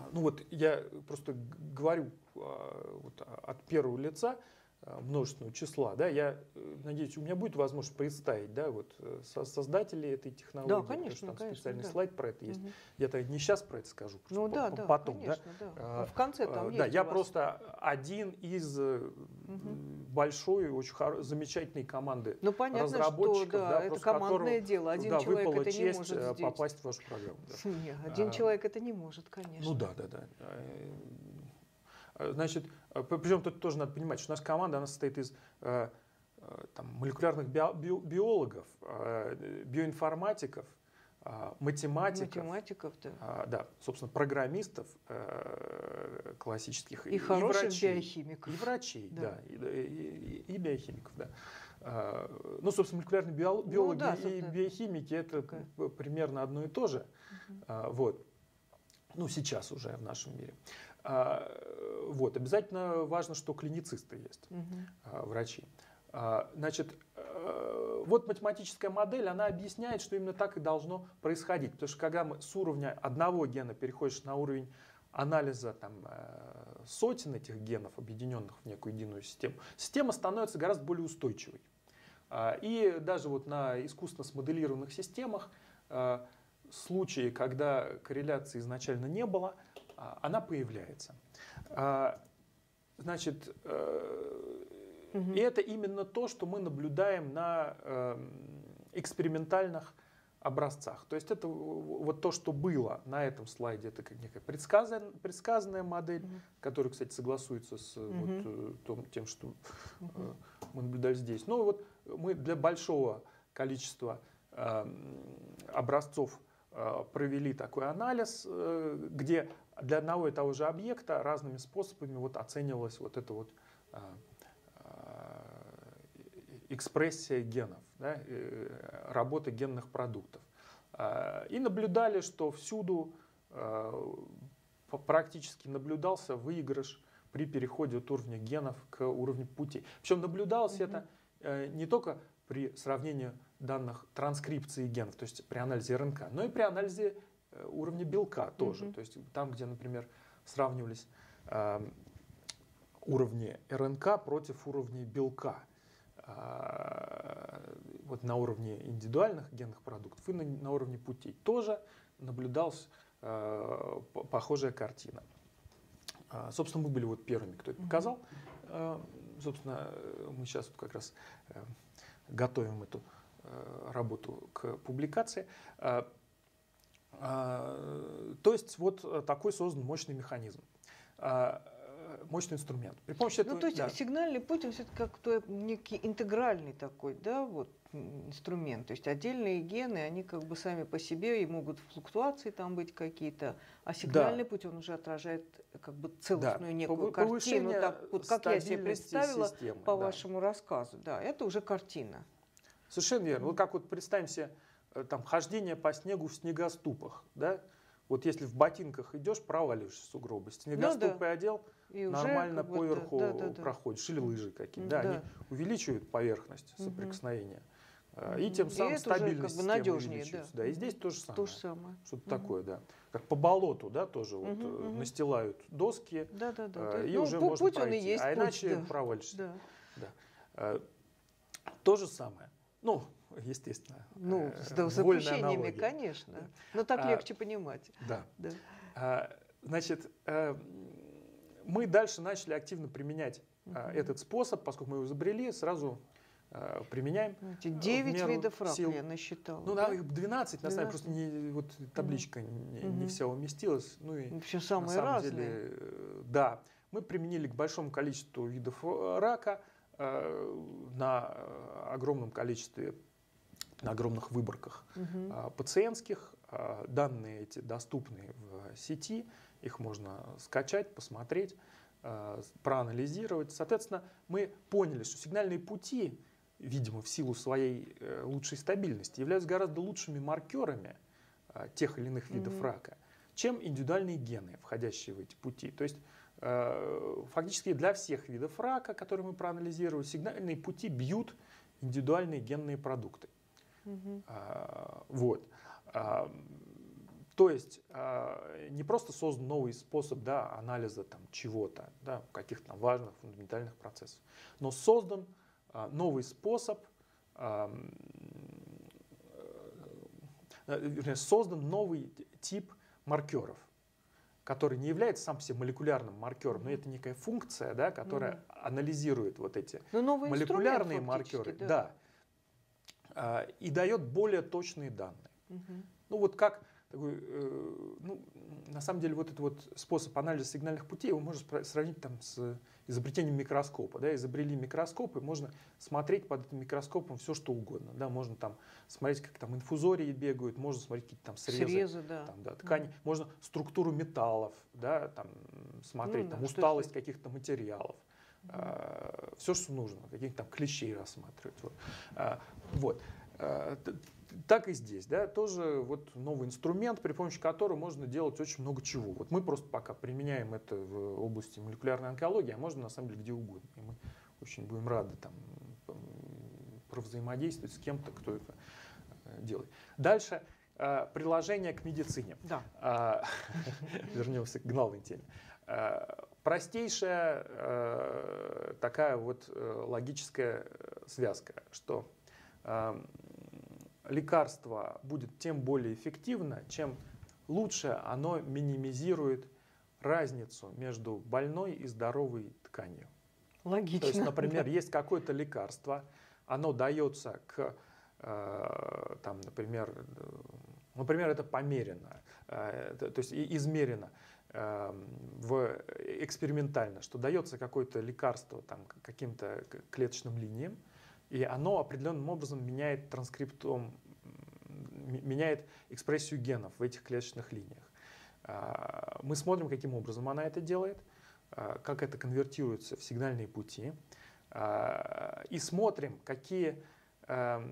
Ну вот я просто говорю вот, от первого лица множественного числа, да, я надеюсь, у меня будет возможность представить, да, вот создатели этой технологии, да, конечно, потому что там конечно, специальный да. слайд про это есть. Угу. Я-то не сейчас про это скажу, ну, да, да, потом, конечно, да. да. В конце там есть. Да, я вас. просто один из угу. большой, очень хоро... замечательной команды ну, понятно, разработчиков, что, да, да, это командное которым, дело. Один да, человек это не честь может здесь. попасть в вашу программу. Да. Нет, один а, человек это не может, конечно. Ну да, да, да. Значит, причем тут тоже надо понимать, что наша команда, она состоит из э, там, молекулярных био, био, биологов, э, биоинформатиков, э, математиков, математиков да. Э, да, собственно, программистов э, классических. И, и хороших врачей, биохимиков. И врачей, да, да, и, и, и биохимиков, да. Э, ну, собственно, молекулярные био, биологи ну, да, и биохимики это такая. примерно одно и то же. Угу. Э, вот. Ну, сейчас уже в нашем мире. А, вот, обязательно важно, что клиницисты есть, угу. а, врачи. А, значит, а, вот математическая модель, она объясняет, что именно так и должно происходить. Потому что когда мы с уровня одного гена переходишь на уровень анализа там, сотен этих генов, объединенных в некую единую систему, система становится гораздо более устойчивой. А, и даже вот на искусственно смоделированных системах а, случаи, когда корреляции изначально не было, она появляется. Значит, угу. и это именно то, что мы наблюдаем на экспериментальных образцах. То есть это вот то, что было на этом слайде, это как некая предсказанная, предсказанная модель, угу. которая, кстати, согласуется с угу. вот тем, что угу. мы наблюдали здесь. Но вот мы для большого количества образцов провели такой анализ, где для одного и того же объекта разными способами вот оценивалась вот эта вот экспрессия генов, да, работа генных продуктов. И наблюдали, что всюду практически наблюдался выигрыш при переходе от уровня генов к уровню путей. Причем наблюдалось mm-hmm. это не только при сравнении данных транскрипции генов, то есть при анализе эр эн ка, но и при анализе уровня белка тоже. Mm-hmm. То есть там, где, например, сравнивались э, уровни эр эн ка против уровней белка, э, вот на уровне индивидуальных генных продуктов и на, на уровне путей тоже наблюдалась э, похожая картина. Э, собственно, мы были вот первыми, кто это показал. Э, собственно, мы сейчас вот как раз э, готовим эту э, работу к публикации. Э, э, то есть вот такой создан мощный механизм, э, мощный инструмент. При помощи этого, ну, то есть да. сигнальный путь, он все-таки как-то некий интегральный такой, да, вот инструмент. То есть отдельные гены, они как бы сами по себе, и могут флуктуации там быть какие-то, а сигнальный да. путь, он уже отражает как бы целостную да. некую картину. Так, вот как я себе представила системы, по да. вашему рассказу. Да, это уже картина. Совершенно верно. Mm-hmm. Вот как вот представим себе там, хождение по снегу в снегоступах. Да? Вот если в ботинках идешь, проваливаешься в сугробы. Снегоступы ну, да. одел, и нормально уже, поверху да, да, да, проходишь. Или лыжи какие-то. Да, да. Они увеличивают поверхность соприкосновения. Mm-hmm. И тем самым и стабильность как бы надежнее, да. да. И здесь то же самое. То же самое. Что-то mm-hmm. такое, да. Как по болоту, да, тоже mm-hmm. вот, mm-hmm. настилают доски, да, да, да, и ну, уже можно пройти. Есть а путь, иначе да. провалишься. Да. Да. То же самое. Ну, естественно. Ну, с, да, с опущениями, конечно. Да. Но так а, легче понимать. Да. да. А, значит, а, мы дальше начали активно применять а, этот способ, поскольку мы его изобрели, сразу а, применяем. девять видов рака я насчитала. Ну, да, их двенадцать, на самом деле, просто не, вот, табличка угу. не, не вся уместилась. Ну, и все самые на самом разные. Деле, да, мы применили к большому количеству видов рака на огромном количестве, на огромных выборках угу. пациентских. Данные эти доступны в сети, их можно скачать, посмотреть, проанализировать. Соответственно, мы поняли, что сигнальные пути, видимо, в силу своей лучшей стабильности, являются гораздо лучшими маркерами тех или иных видов угу. рака, чем индивидуальные гены, входящие в эти пути. То есть фактически для всех видов рака, которые мы проанализировали, сигнальные пути бьют индивидуальные генные продукты. Угу. А, вот. А, То есть э, не просто создан новый способ, да, анализа там, чего-то, да, каких-то там важных фундаментальных процессов, но создан э, новый способ, э, э, вернее, создан новый тип маркеров, который не является сам по себе молекулярным маркером, но это некая функция, да, которая mm. анализирует вот эти молекулярные маркеры, да. Да, э, и дает более точные данные. Mm-hmm. Ну вот как такой, э, ну, на самом деле вот этот вот способ анализа сигнальных путей его можно сравнить там с изобретением микроскопа. Да? Изобрели микроскоп, и можно смотреть под этим микроскопом все, что угодно. Да? Можно там смотреть, как там инфузории бегают, можно смотреть какие-то там срезы, срезы да. Там, да, ткани. Mm. Можно структуру металлов, да, там, смотреть, mm, там, да, усталость каких-то материалов. Mm. А, все, что нужно, каких-то там клещей рассматривать. Вот. А, вот. А, так и здесь, да, тоже вот новый инструмент, при помощи которого можно делать очень много чего. Вот мы просто пока применяем это в области молекулярной онкологии, а можно на самом деле где угодно. И мы очень будем рады там провзаимодействовать с кем-то, кто это делает. Дальше приложение к медицине. Да. Вернемся к главной теме. Простейшая такая вот логическая связка, что лекарство будет тем более эффективно, чем лучше оно минимизирует разницу между больной и здоровой тканью. Логично. То есть, например, да. есть какое-то лекарство, оно дается к, э, там, например, например, это померено, э, то есть измерено э, в, экспериментально, что дается какое-то лекарство там, каким-то клеточным линиям, и оно определенным образом меняет транскриптом, меняет экспрессию генов в этих клеточных линиях. Мы смотрим, каким образом она это делает, как это конвертируется в сигнальные пути, и смотрим, какие в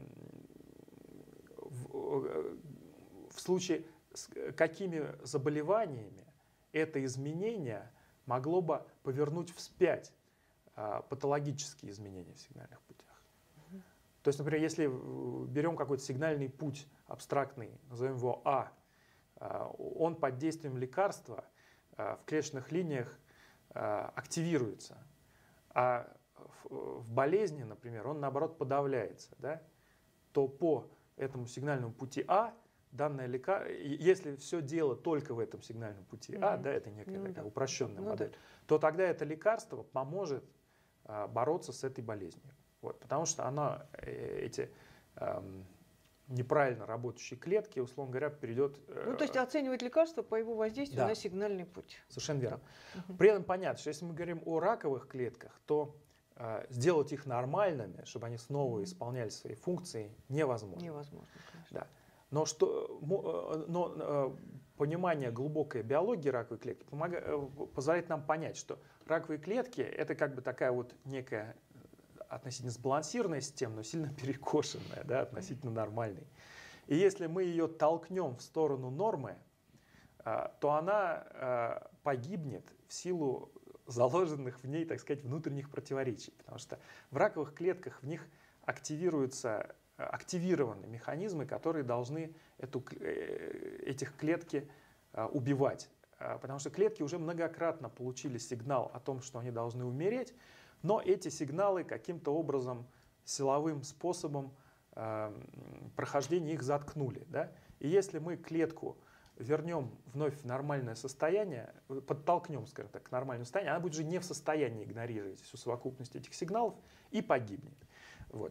случае с какими заболеваниями это изменение могло бы повернуть вспять патологические изменения в сигнальных путях. То есть, например, если берем какой-то сигнальный путь абстрактный, назовем его А, он под действием лекарства в клеточных линиях активируется, а в болезни, например, он наоборот подавляется, да, то по этому сигнальному пути А данное лекарство, если все дело только в этом сигнальном пути mm-hmm. А, да, это некая ну, такая да. упрощенная ну, модель, да. то тогда это лекарство поможет бороться с этой болезнью. Вот, потому что она, эти эм, неправильно работающие клетки, условно говоря, перейдет... Э, ну, то есть оценивать лекарство по его воздействию да. на сигнальный путь. Совершенно верно. Угу. При этом понятно, что если мы говорим о раковых клетках, то э, сделать их нормальными, чтобы они снова угу. исполняли свои функции, невозможно. Невозможно, конечно. Да. Но, что, но э, понимание глубокой биологии раковой клетки помогает, позволяет нам понять, что раковые клетки – это как бы такая вот некая относительно сбалансированная система, но сильно перекошенная, да, относительно нормальной. И если мы ее толкнем в сторону нормы, то она погибнет в силу заложенных в ней, так сказать, внутренних противоречий. Потому что в раковых клетках в них активируются, активированы механизмы, которые должны эту, этих клетки убивать. Потому что клетки уже многократно получили сигнал о том, что они должны умереть, но эти сигналы каким-то образом, силовым способом э, прохождения их заткнули. Да? И если мы клетку вернем вновь в нормальное состояние, подтолкнем, скажем так, к нормальному состоянию, она будет уже не в состоянии игнорировать всю совокупность этих сигналов и погибнет. Вот.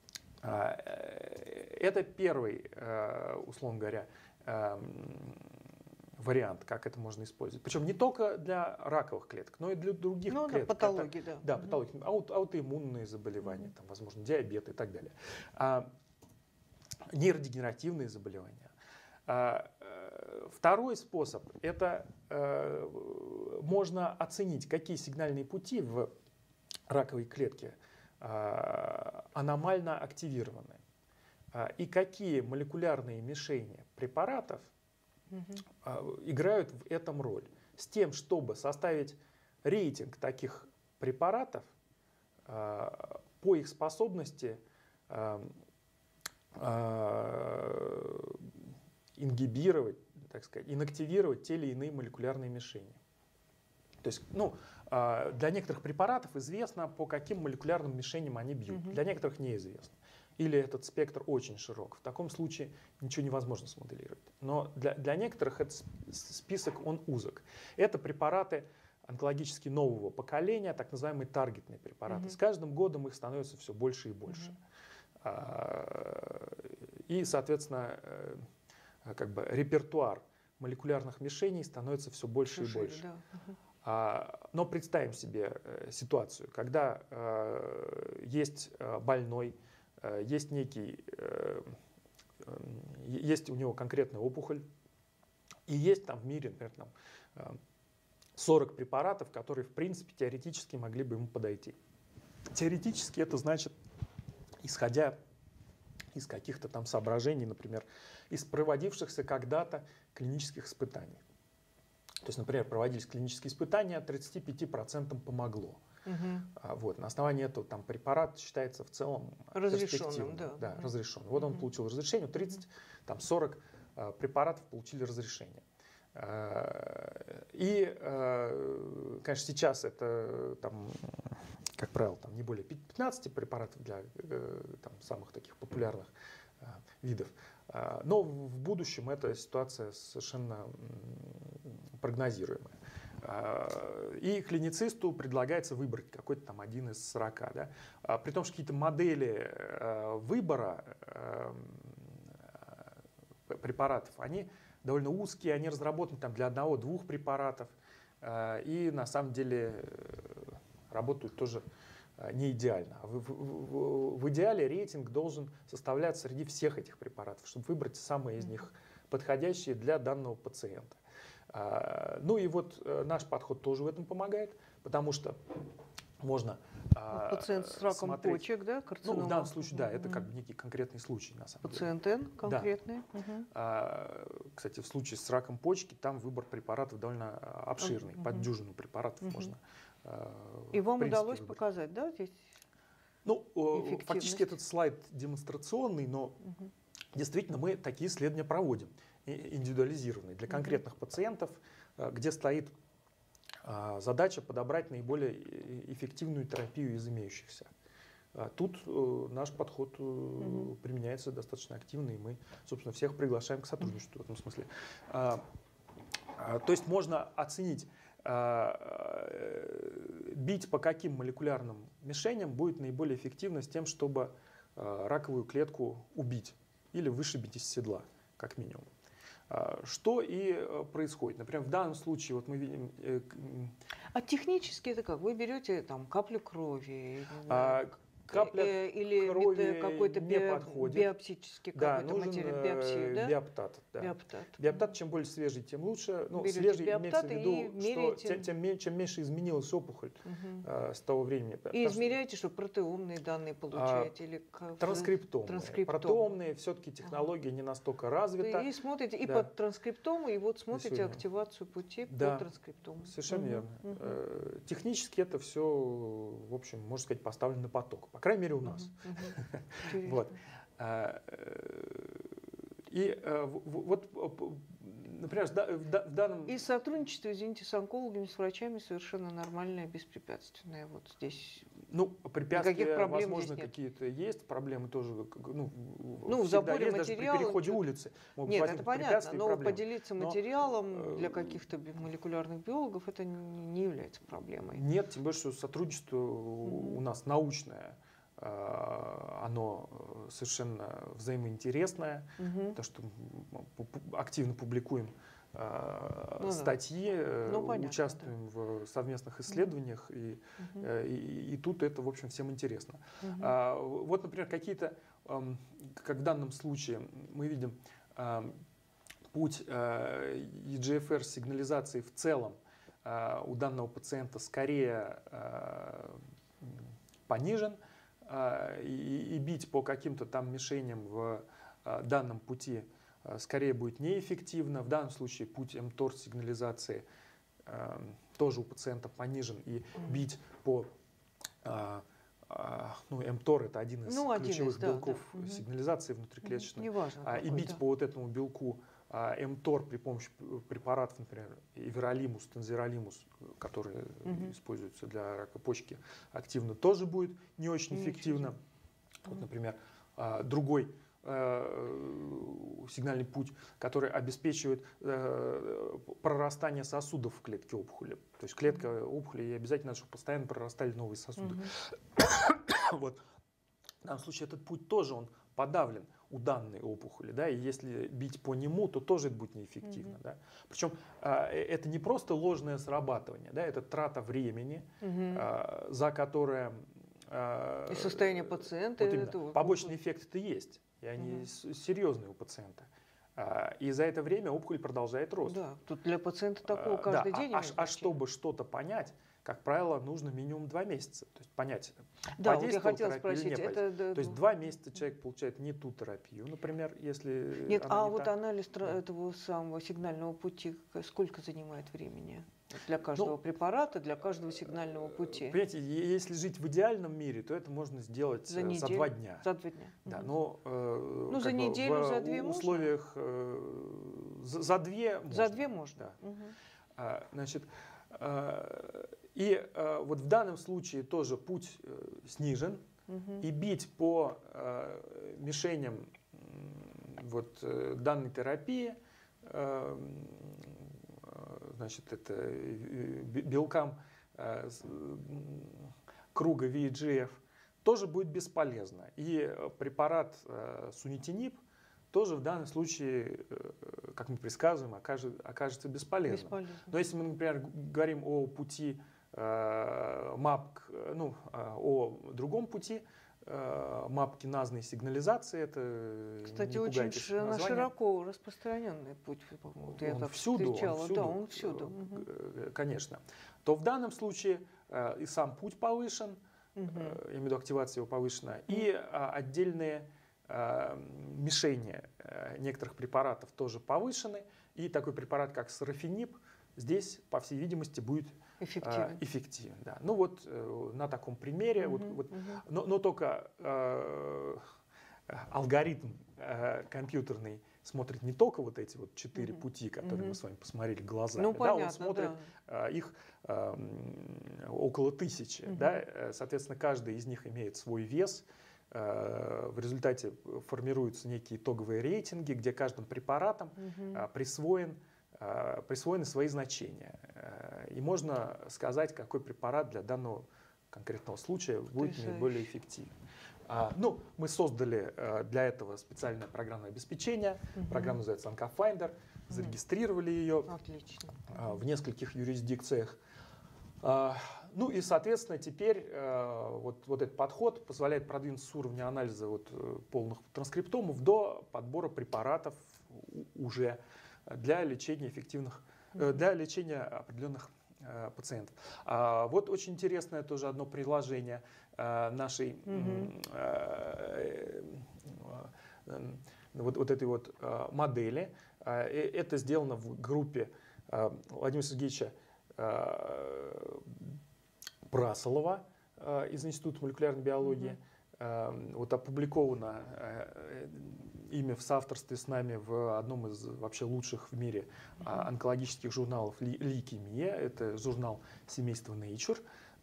Это первый, условно говоря, вариант, как это можно использовать. Причем не только для раковых клеток, но и для других ну, клеток. Да, патологии, это, да. Да, патологии, аут, аутоиммунные заболевания, mm-hmm. там, возможно, диабет и так далее. А, нейродегенеративные заболевания. А, второй способ – это а, можно оценить, какие сигнальные пути в раковой клетке а, аномально активированы а, и какие молекулярные мишени препаратов Угу. играют в этом роль. С тем, чтобы составить рейтинг таких препаратов по их способности ингибировать так сказать, инактивировать те или иные молекулярные мишени. То есть, ну, для некоторых препаратов известно, по каким молекулярным мишеням они бьют. Mm-hmm. Для некоторых неизвестно. Или этот спектр очень широк. В таком случае ничего невозможно смоделировать. Но для, для некоторых этот список, он узок. Это препараты онкологически нового поколения, так называемые таргетные препараты. Mm-hmm. С каждым годом их становится все больше и больше. Mm-hmm. И, соответственно, как бы репертуар молекулярных мишеней становится все больше Шишили, и больше. Да. Uh-huh. Но представим себе ситуацию, когда есть больной, есть некий, есть у него конкретная опухоль, и есть там в мире, например, там, сорок препаратов, которые, в принципе, теоретически могли бы ему подойти. Теоретически это значит, исходя из каких-то там соображений, например, из проводившихся когда-то клинических испытаний. То есть, например, проводились клинические испытания, тридцати пяти процентам помогло. Угу. Вот, на основании этого там, препарат считается в целом разрешенным. Да. Да, угу. разрешенным. Вот он угу. получил разрешение, тридцать, там, сорок э, препаратов получили разрешение. Э, и, э, конечно, сейчас это, там, как правило, там, не более пятнадцати препаратов для э, там, самых таких популярных э, видов. Э, но в будущем эта ситуация совершенно прогнозируемая. И клиницисту предлагается выбрать какой-то там один из сорока. Да? При том, что какие-то модели выбора препаратов, они довольно узкие, они разработаны там для одного-двух препаратов. И на самом деле работают тоже не идеально. В, в, в идеале рейтинг должен составляться среди всех этих препаратов, чтобы выбрать самые из них подходящие для данного пациента. Ну и вот наш подход тоже в этом помогает, потому что можно пациент с раком смотреть, почек, да, карцинома? Ну, в данном случае, да, это как бы некий конкретный случай, на самом пациент деле. Пациент Н конкретный. Да. Угу. А, кстати, в случае с раком почки там выбор препаратов довольно обширный, угу. под дюжину препаратов угу. можно. И вам удалось выбрать. Показать, да, здесь? Ну, фактически этот слайд демонстрационный, но угу. действительно мы такие исследования проводим. Индивидуализированный для конкретных пациентов, где стоит задача подобрать наиболее эффективную терапию из имеющихся. Тут наш подход угу. применяется достаточно активно, и мы, собственно, всех приглашаем к сотрудничеству в этом смысле. То есть можно оценить, бить по каким молекулярным мишеням будет наиболее эффективно с тем, чтобы раковую клетку убить или вышибить из седла, как минимум. Что и происходит. Например, в данном случае вот мы видим... А технически это как? Вы берете там каплю крови? А, капля или крови какой-то не би... подходит. Биоптический да, какой-то нужен материал, биопсию, да? биоптат. Да. Биоптат. Биоптат, чем более свежий, тем лучше. Ну, берете свежий имеется в виду, меряете... что тем, тем, чем меньше изменилась опухоль угу. а, с того времени. И измеряете, что протеомные данные получаете? А, или транскриптомные. транскриптомные. Протеомные все-таки технология ага. не настолько развита. И смотрите и да. под транскриптому, и вот смотрите активацию пути да. по транскриптому. Совершенно угу. верно. Угу. Технически это все, в общем, можно сказать, поставлено на поток. По крайней мере, у нас. Угу. Вот. И вот, например, в данном... И сотрудничество, извините, с онкологами, с врачами совершенно нормальное, беспрепятственное. Вот здесь ну, препятствия, возможно, какие-то есть, проблемы тоже, ну, ну в заборе есть, материала... Даже при переходе улицы. Нет, это понятно, но поделиться материалом но... для каких-то молекулярных биологов это не является проблемой. Нет, тем более, что сотрудничество mm-hmm. у нас научное. Оно совершенно взаимоинтересное, угу. потому что активно публикуем ну, статьи, ну, понятно, участвуем да. в совместных исследованиях, угу. и, и, и тут это, в общем, всем интересно. Угу. Вот, например, какие-то, как в данном случае, мы видим путь и джи эф ар-сигнализации в целом у данного пациента скорее понижен, И, и бить по каким-то там мишеням в а, данном пути а, скорее будет неэффективно. В данном случае путь эм тор сигнализации а, тоже у пациента понижен. И mm-hmm. бить по... А, а, ну, эм тор это один из ну, ключевых один из, белков да, да. сигнализации внутриклеточной. Mm-hmm. Неважно, а, какой, и бить да. по вот этому белку МТОР при помощи препаратов, например, эверолимус, танзеролимус, которые угу. используются для рака почки, активно тоже будет не очень не эффективно. Очень. Вот, например, другой сигнальный путь, который обеспечивает прорастание сосудов в клетке опухоли. То есть клетка опухоли, и обязательно, чтобы постоянно прорастали новые сосуды. Угу. Вот. В данном случае этот путь тоже он подавлен у данной опухоли, да, и если бить по нему, то тоже это будет неэффективно. Mm-hmm. Да. Причем а, это не просто ложное срабатывание, да, это трата времени, mm-hmm. а, за которое… А, и состояние пациента. Вот именно, побочные эффекты-то есть, и они mm-hmm. серьезные у пациента. А, и за это время опухоль продолжает рост. Да, тут для пациента такого каждый а, день. А, а, а чтобы что-то понять, как правило, нужно минимум два месяца. То есть понять, да, вот я хотела спросить, это, да, то есть два месяца человек получает не ту терапию, например, если… Нет, а не вот та... анализ да. этого самого сигнального пути сколько занимает времени? Для каждого ну, препарата, для каждого сигнального пути. Понимаете, если жить в идеальном мире, то это можно сделать за, за два дня. За два дня. Да, но э, ну, за неделю, в за две условиях э, за, за две можно. За две можно. Да. Угу. А, значит, э, и э, вот в данном случае тоже путь э, снижен, угу. и бить по э, мишеням э, вот, э, данной терапии, э, значит, это белкам э, круга ви и джи эф, тоже будет бесполезно. И препарат э, сунитинип тоже в данном случае, э, как мы предсказываем, окажет, окажется бесполезным. Бесполезно. Но если мы, например, говорим о пути э, МАП, ну, о другом пути, мап-киназной сигнализации, это кстати, очень широко распространенный путь, по-моему, я так встречала. Он всюду, да, он всюду. Угу. Конечно. То в данном случае и сам путь повышен, угу. я имею в виду активация его повышена, угу. и отдельные мишени некоторых препаратов тоже повышены, и такой препарат, как сарафинип, здесь, по всей видимости, будет эффективен. эффективен да. Ну вот э, на таком примере, угу, вот, вот, угу. но, но только э, алгоритм э, компьютерный смотрит не только вот эти вот четыре угу. пути, которые угу. мы с вами посмотрели глазами, ну, да, понятно, он смотрит да. э, их э, около тысячи, угу. да, соответственно, каждый из них имеет свой вес. В результате формируются некие итоговые рейтинги, где каждым препаратом угу. присвоен присвоены свои значения. И можно сказать, какой препарат для данного конкретного случая будет наиболее эффективен. Ну, мы создали для этого специальное программное обеспечение. Угу. Программа называется OncoFinder. Зарегистрировали ее Отлично. в нескольких юрисдикциях. Ну и, соответственно, теперь вот, вот этот подход позволяет продвинуться с уровня анализа вот, полных транскриптомов до подбора препаратов уже для лечения эффективных, mm-hmm. для лечения определенных э, пациентов. А, вот очень интересное тоже одно приложение э, нашей mm-hmm. э, э, вот, вот этой вот э, модели. Э, это сделано в группе э, Владимира Сергеевича э, Прасолова э, из Института молекулярной биологии. Mm-hmm. э, вот опубликовано э, ими в соавторстве с нами в одном из вообще лучших в мире mm-hmm. онкологических журналов «Лейкемия». Это журнал семейства Nature,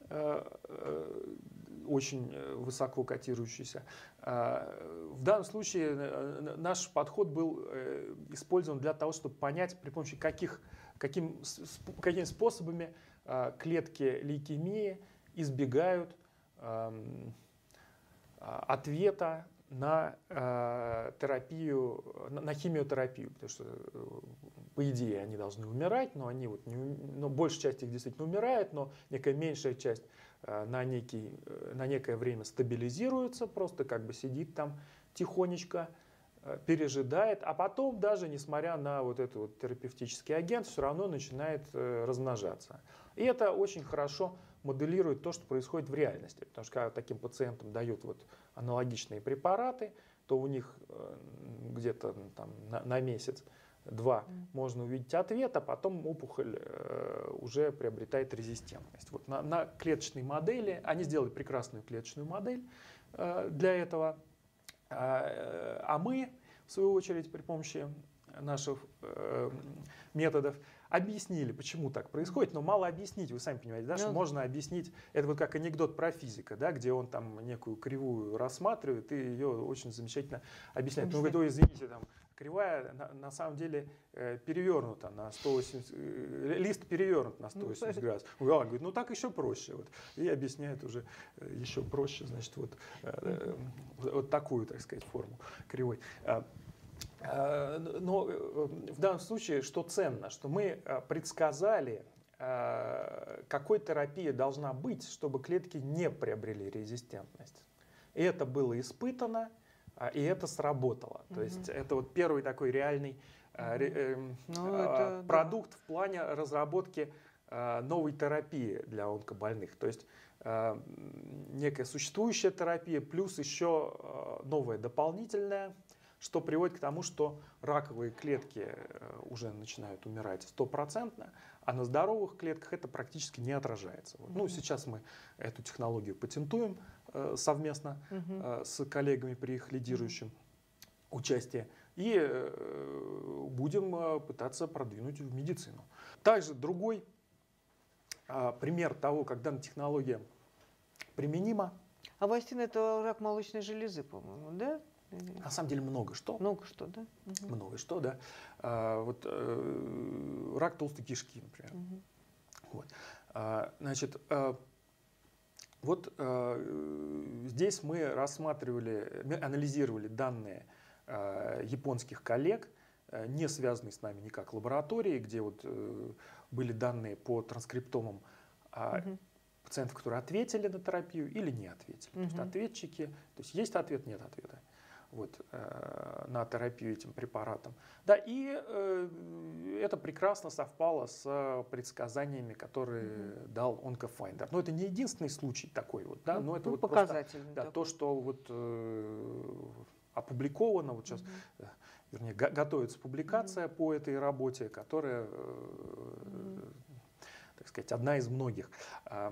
очень высоко котирующийся. В данном случае наш подход был использован для того, чтобы понять, при помощи каких, каким, какими способами клетки лейкемии избегают ответа на э, терапию, на, на химиотерапию, потому что, по идее, они должны умирать, но они вот не, но большая часть их действительно умирает, но некая меньшая часть э, на, некий, э, на некое время стабилизируется, просто как бы сидит там тихонечко, э, пережидает, а потом даже, несмотря на вот этот вот терапевтический агент, все равно начинает э, размножаться. И это очень хорошо моделирует то, что происходит в реальности. Потому что когда таким пациентам дают вот аналогичные препараты, то у них где-то там, на, на месяц-два mm. можно увидеть ответ, а потом опухоль э, уже приобретает резистентность. Вот на, на клеточной модели, они сделали прекрасную клеточную модель э, для этого, э, а мы, в свою очередь, при помощи наших э, методов, объяснили, почему так происходит, но мало объяснить, вы сами понимаете, да, ну, что можно объяснить, это вот как анекдот про физика, да, где он там некую кривую рассматривает и ее очень замечательно объясняет. Ну, говорит, ой, извините, там, кривая на, на самом деле э, перевернута на сто восемьдесят, э, лист перевернут на сто восемьдесят градусов. Ой, а, говорит, ну так еще проще. Вот. И объясняет уже э, еще проще, значит, вот, э, э, вот такую, так сказать, форму кривой. Но в данном случае что ценно, что мы предсказали, какой терапия должна быть, чтобы клетки не приобрели резистентность. И это было испытано, и это сработало. Угу. То есть это вот первый такой реальный угу. ну, это, продукт да. в плане разработки новой терапии для онкобольных. То есть некая существующая терапия плюс еще новая дополнительная, что приводит к тому, что раковые клетки уже начинают умирать стопроцентно, а на здоровых клетках это практически не отражается. Вот. Ну, сейчас мы эту технологию патентуем э, совместно э, с коллегами при их лидирующем участии и э, будем э, пытаться продвинуть в медицину. Также другой э, пример того, когда технология применима. Авастин — это рак молочной железы, по-моему, да? На самом деле много что. Много что, да? Угу. Много что, да. А, вот, э, рак толстой кишки, например. Угу. Вот. А, значит, а, вот а, здесь мы рассматривали, мы анализировали данные а, японских коллег, а, не связанные с нами никак лаборатории, где вот, а, были данные по транскриптомам а, угу. пациентов, которые ответили на терапию или не ответили. Угу. То есть ответчики, то есть есть ответ, нет ответа. Вот, э, на терапию этим препаратом. Да, и э, это прекрасно совпало с предсказаниями, которые mm-hmm. дал OncoFinder. Но это не единственный случай такой, вот, да, ну, но это ну, вот показательный. Просто, да, то, что вот, э, опубликовано, вот сейчас, mm-hmm. вернее, го- готовится публикация mm-hmm. по этой работе, которая, э, mm-hmm. так сказать, одна из многих э,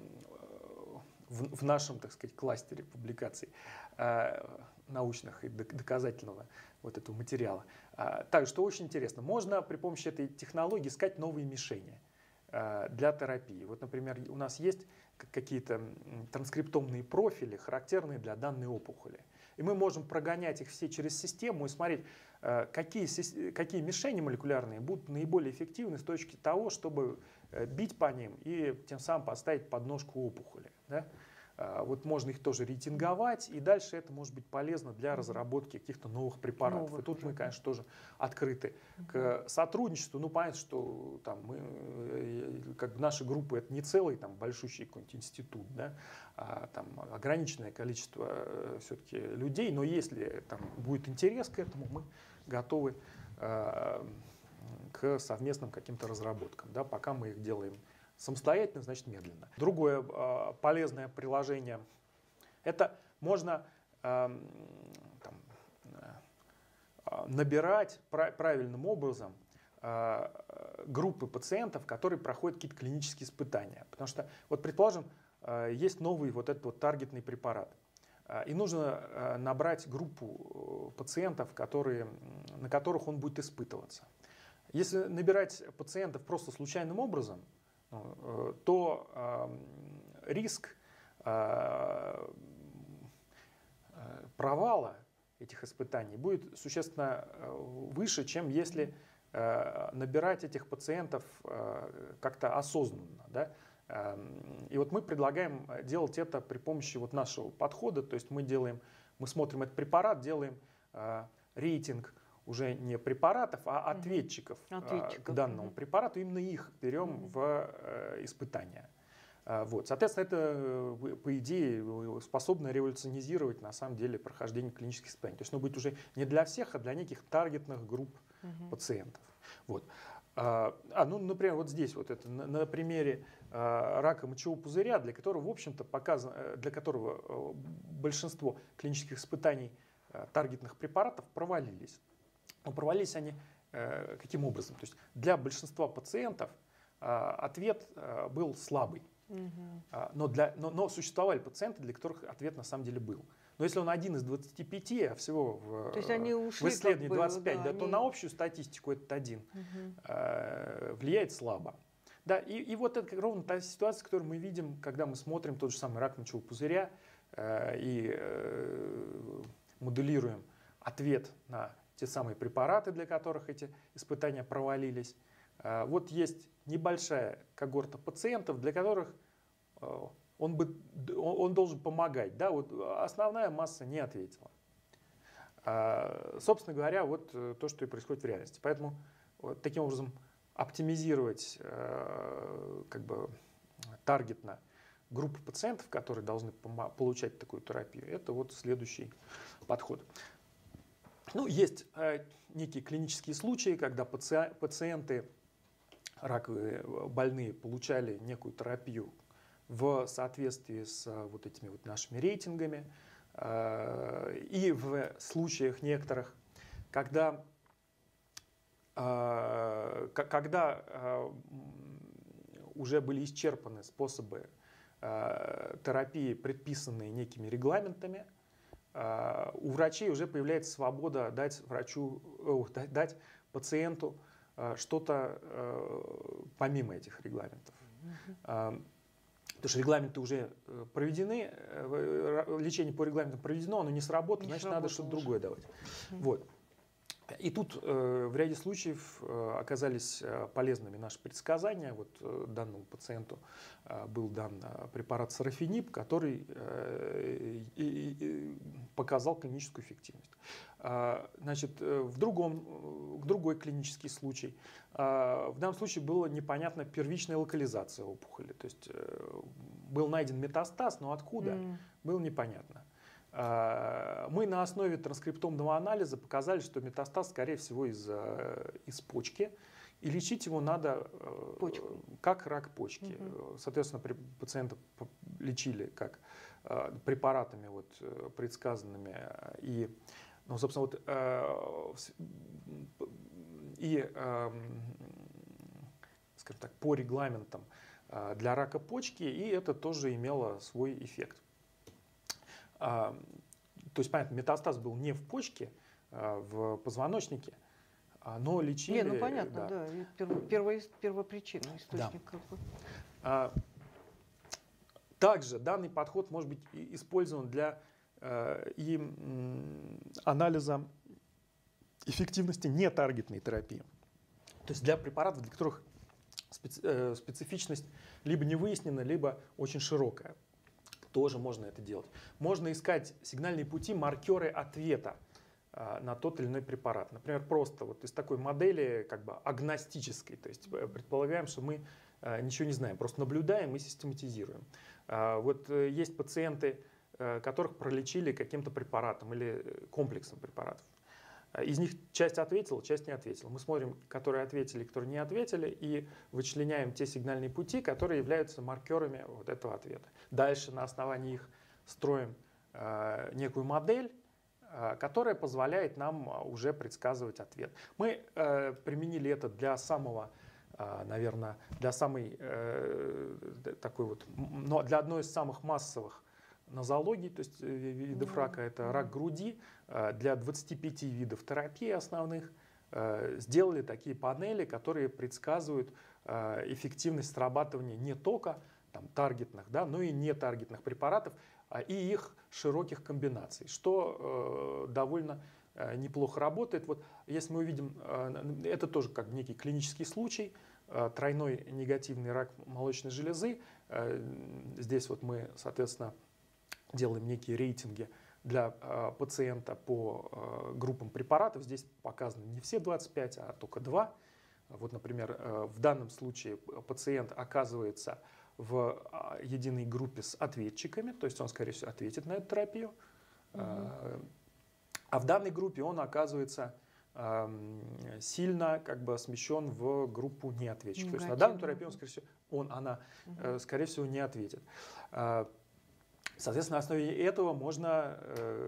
в, в нашем, так сказать, кластере публикаций э, научных и доказательного вот этого материала. Так, что очень интересно, можно при помощи этой технологии искать новые мишени для терапии. Вот, например, у нас есть какие-то транскриптомные профили, характерные для данной опухоли. И мы можем прогонять их все через систему и смотреть, какие, какие мишени молекулярные будут наиболее эффективны с точки того, чтобы бить по ним и тем самым поставить подножку опухоли. Да? Вот можно их тоже рейтинговать, и дальше это может быть полезно для разработки каких-то новых препаратов. Новых и тут уже. Мы, конечно, тоже открыты угу. к сотрудничеству. Ну, понятно, что там, мы, как бы наша группа — это не целый там, большущий какой-нибудь институт, да? А, там ограниченное количество все-таки людей, но если там будет интерес к этому, мы готовы а, к совместным каким-то разработкам, да? Пока мы их делаем самостоятельно, значит медленно. Другое э, полезное приложение — это можно э, там, э, набирать пра- правильным образом э, группы пациентов, которые проходят какие-то клинические испытания. Потому что, вот предположим, э, есть новый вот этот вот таргетный препарат. Э, и нужно э, набрать группу пациентов, которые, на которых он будет испытываться. Если набирать пациентов просто случайным образом, то э, риск э, провала этих испытаний будет существенно выше, чем если э, набирать этих пациентов э, как-то осознанно. Да? Э, и вот мы предлагаем делать это при помощи вот нашего подхода, то есть мы делаем, мы смотрим этот препарат, делаем э, рейтинг уже не препаратов, а ответчиков, ответчиков. к данному препарату. Именно их берем угу. в э, испытания. Вот. Соответственно, это, по идее, способно революционизировать на самом деле прохождение клинических испытаний. То есть оно будет уже не для всех, а для неких таргетных групп угу. пациентов. Вот. А, ну, например, вот здесь вот это на, на примере а, рака мочевого пузыря, для которого, в общем-то, показано, для которого большинство клинических испытаний а, таргетных препаратов провалились. Но провалились они э, каким образом? То есть для большинства пациентов э, ответ э, был слабый. Угу. А, но, для, но, но существовали пациенты, для которых ответ на самом деле был. Но если он один из двадцати пяти, а всего в, то есть они ушли, в исследовании как бы, двадцать пять, да, да, они... то на общую статистику этот один Угу. э, влияет слабо. Да, и, и вот это ровно та ситуация, которую мы видим, когда мы смотрим тот же самый рак мочевого пузыря э, и э, моделируем ответ на те самые препараты, для которых эти испытания провалились. Э, вот есть небольшая когорта пациентов, для которых э, он, бы, он, он должен помогать. Да, вот основная масса не ответила. Э, собственно говоря, вот то, что и происходит в реальности. Поэтому вот, таким образом оптимизировать э, как бы таргетно группу пациентов, которые должны получать такую терапию, это вот следующий подход. Ну, есть э, некие клинические случаи, когда паци пациенты раковые больные получали некую терапию в соответствии с вот этими вот нашими рейтингами, э, и в случаях некоторых, когда когда уже были исчерпаны способы терапии, предписанные некими регламентами, у врачей уже появляется свобода дать врачу, дать пациенту что-то помимо этих регламентов. Потому что регламенты уже проведены, лечение по регламентам проведено, оно не сработало, не значит, надо что-то другое давать. Вот. И тут э, в ряде случаев э, оказались э, полезными наши предсказания. Вот э, данному пациенту э, был дан э, препарат сарафинип, который э, и, и показал клиническую эффективность. Э, значит, э, в другом, э, другой клинический случай. Э, в данном случае была непонятна первичная локализация опухоли. То есть э, был найден метастаз, но откуда, mm. было непонятно. Мы на основе транскриптомного анализа показали, что метастаз, скорее всего, из, из почки. И лечить его надо Почку. как рак почки. Угу. Соответственно, пациента лечили как препаратами вот, предсказанными. И, ну, собственно, вот, и, скажем так, по регламентам для рака почки, и это тоже имело свой эффект. А, то есть, понятно, метастаз был не в почке, а в позвоночнике, но лечили... Не, ну понятно, да, да перво, перво, первопричинный источник. Да. Как бы. а, также данный подход может быть использован для а, и, м, анализа эффективности нетаргетной терапии. То есть для препаратов, для которых специ, э, специфичность либо не выяснена, либо очень широкая. Тоже можно это делать. Можно искать сигнальные пути, маркеры ответа а, на тот или иной препарат. Например, просто вот из такой модели как бы агностической. То есть предполагаем, что мы а, ничего не знаем, просто наблюдаем и систематизируем. А, вот есть пациенты, а, которых пролечили каким-то препаратом или комплексом препаратов. Из них часть ответила, часть не ответила. Мы смотрим, которые ответили, которые не ответили, и вычленяем те сигнальные пути, которые являются маркерами вот этого ответа. Дальше на основании их строим э, некую модель, э, которая позволяет нам уже предсказывать ответ. Мы э, применили это для самого, э, наверное, для самой э, такой вот, но для одной из самых массовых нозологий, то есть видов mm-hmm. рака, это рак груди. Для двадцати пяти видов терапии основных сделали такие панели, которые предсказывают эффективность срабатывания не только там, таргетных, да, но и нетаргетных препаратов и их широких комбинаций, что довольно неплохо работает. Вот если мы увидим, это тоже как некий клинический случай, тройной негативный рак молочной железы. Здесь вот мы, соответственно, делаем некие рейтинги для э, пациента по э, группам препаратов. Здесь показаны не все двадцать пять, а только два. Вот, например, э, в данном случае пациент оказывается в э, единой группе с ответчиками, то есть он, скорее всего, ответит на эту терапию. Угу. Э, а в данной группе он оказывается э, сильно как бы смещен в группу неответчиков. То есть на данную терапию он, скорее всего, он, она, э, скорее всего, не ответит. Э, Соответственно, на основе этого можно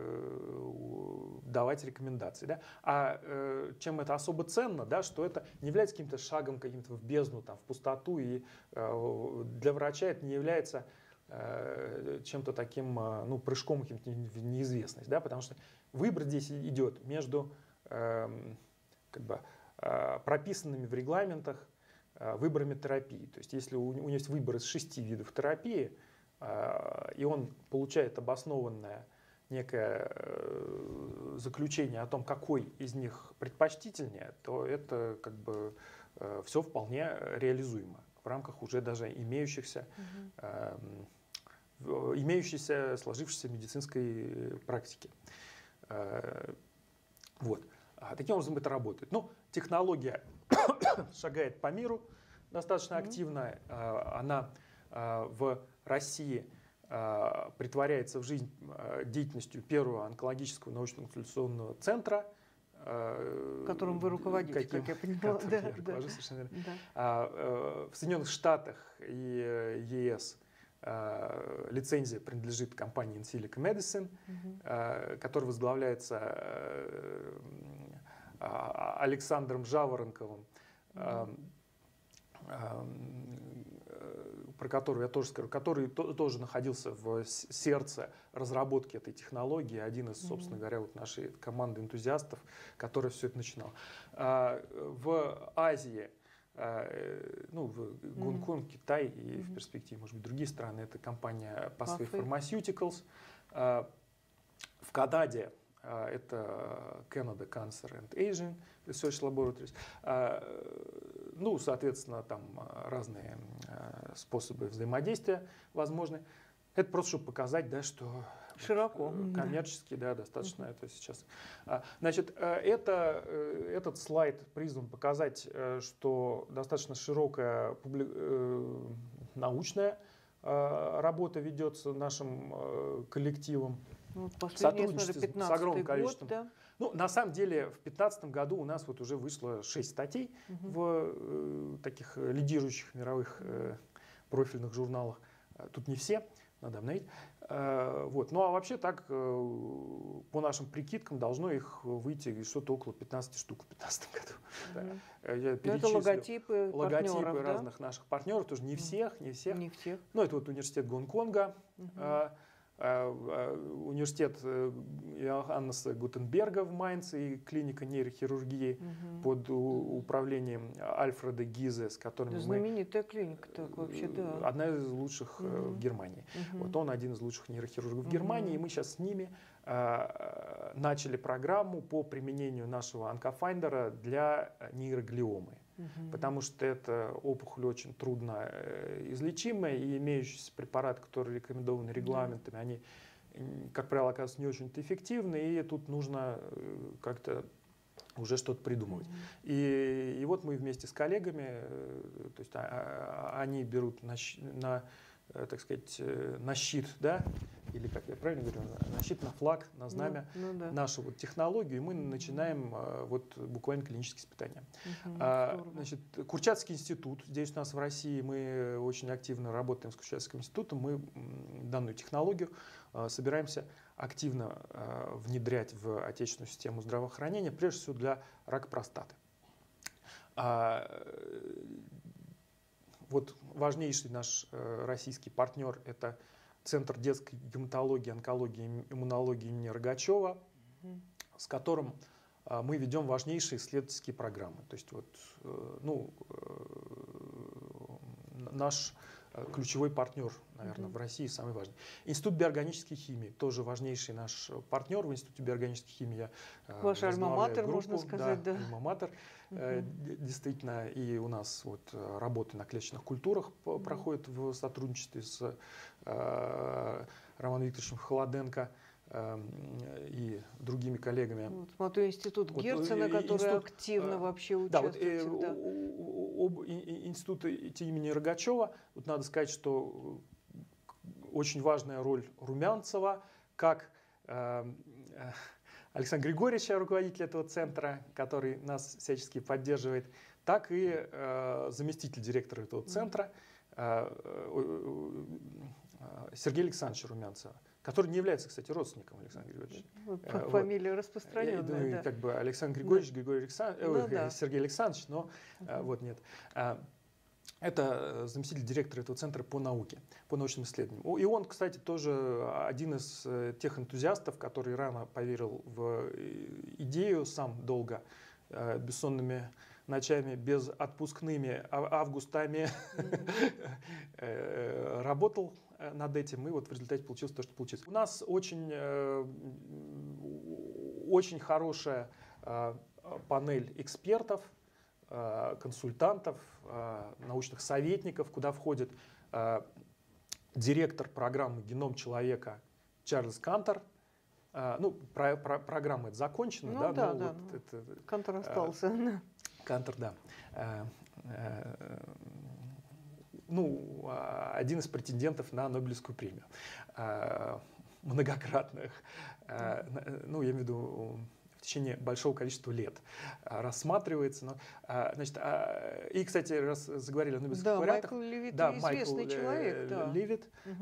э, давать рекомендации. Да? А э, чем это особо ценно, да, что это не является каким-то шагом каким-то в бездну, там, в пустоту, и э, для врача это не является чем-то таким, ну, прыжком в неизвестность, да, потому что выбор здесь идет между как бы, прописанными в регламентах выборами терапии. То есть если у него есть выбор из шести видов терапии, и он получает обоснованное некое заключение о том, какой из них предпочтительнее, то это как бы все вполне реализуемо в рамках уже даже имеющихся, угу. имеющейся сложившейся медицинской практики. Вот. Таким образом это работает. Ну, технология шагает по миру достаточно mm-hmm. активно. Она в России притворяется в жизнь деятельностью первого онкологического научно-консультационного центра, которым вы руководите, каким, как я понимала. Да, я руковожу, да. Совершенно верно. Да. В Соединенных Штатах и ЕС лицензия принадлежит компании Insilico Medicine, угу. которая возглавляется Александром Жаворонковым, угу. про которого я тоже скажу, который тоже находился в сердце разработки этой технологии, один из, собственно говоря, вот нашей команды энтузиастов, который все это начинал. В Азии, ну, в Гонконг, mm-hmm. Китай и mm-hmm. в перспективе, может быть, другие страны, это компания Pathway Pharmaceuticals. В Канаде это Canada Cancer and Aging Research Laboratories. Ну, соответственно, там разные способы взаимодействия возможны. Это просто, чтобы показать, да, что широко, коммерчески, да, достаточно mm-hmm. это сейчас. Значит, это, этот слайд призван показать, что достаточно широкая публи... научная работа ведется нашим коллективом. Ну, в сотрудничестве с огромным количеством. Год, да? Ну, на самом деле, в две тысячи пятнадцатом году у нас вот уже вышло шесть статей угу. в э, таких лидирующих мировых э, профильных журналах. Тут не все, надо обновить. Э, вот. Ну, а вообще так, э, по нашим прикидкам, должно их выйти что-то около пятнадцати штук в две тысячи пятнадцатом году. Угу. Да. Я это логотипы, логотипы партнеров, разных да? наших партнеров, тоже не всех, не всех. Не всех. Ну, это вот университет Гонконга. Угу. Э, университет Йоханнеса Гутенберга в Майнце и клиника нейрохирургии угу. под управлением Альфреда Гизе, с которым мы... Знаменитая клиника, так вообще, да. Одна из лучших угу. в Германии. Угу. Вот он один из лучших нейрохирургов в Германии, угу. и мы сейчас с ними э, начали программу по применению нашего онкофайндера для нейроглиомы. Угу. Потому что это опухоль очень трудно излечимая, и имеющиеся препараты, которые рекомендованы регламентами, да. они, как правило, оказываются не очень эффективны, и тут нужно как-то уже что-то придумывать. Угу. И, и вот мы вместе с коллегами, то есть они берут на, на, так сказать, на щит, да, или, как я правильно говорю, на щит, на флаг, на знамя ну, ну, да. нашу вот технологию, и мы mm-hmm. начинаем вот буквально клинические испытания. Mm-hmm. А, значит, Курчатский институт, здесь у нас в России мы очень активно работаем с Курчатским институтом, мы данную технологию а, собираемся активно а, внедрять в отечественную систему здравоохранения, прежде всего для рака простаты. А, вот важнейший наш а, российский партнер – это Центр детской гематологии, онкологии, иммунологии имени Рогачева, mm-hmm. с которым а, мы ведем важнейшие исследовательские программы. То есть вот, э, ну, э, наш э, ключевой партнер, наверное, mm-hmm. в России самый важный. Институт биорганической химии, тоже важнейший наш партнер. В Институте биорганической химии я э, Ваш альма-матер, можно сказать, да. да. Альма-матер. Uh-huh. Действительно, и у нас вот работы на клеточных культурах uh-huh. проходят в сотрудничестве с э, Романом Викторовичем Холоденко э, и другими коллегами. Вот, смотрю, институт вот, Герцена, который институт, активно вообще участвует. Да, вот, э, об институты имени Рогачева, вот надо сказать, что очень важная роль Румянцева, как э, Александра Григорьевича, руководителя этого центра, который нас всячески поддерживает, так и э, заместитель директора этого центра э, э, Сергея Александровича Румянцева, который не является, кстати, родственником Александра Григорьевича. Э, Фамилия распространенная. Думаю, да. как бы Александр Григорьевич, да. Григорий Александр, ну, э, да. Сергей Александрович, но uh-huh. э, вот нет. Это заместитель директора этого центра по науке, по научным исследованиям. И он, кстати, тоже один из тех энтузиастов, который рано поверил в идею, сам долго, бессонными ночами, безотпускными августами работал над этим, и вот в результате получилось то, что получилось. У нас очень, очень хорошая панель экспертов, консультантов, научных советников, куда входит директор программы «Геном человека» Чарльз Кантор. Ну, про, про, программа это закончена, ну, да, да, но да, вот ну, это, Кантор остался. Кантор, да. Ну, один из претендентов на Нобелевскую премию. Многократных. Ну, я имею в виду в течение большого количества лет рассматривается. Но, значит, и, кстати, раз заговорили о Нобелевских да, лауреатах. Майкл Левит, да, известный Майкл человек. Да. Левит,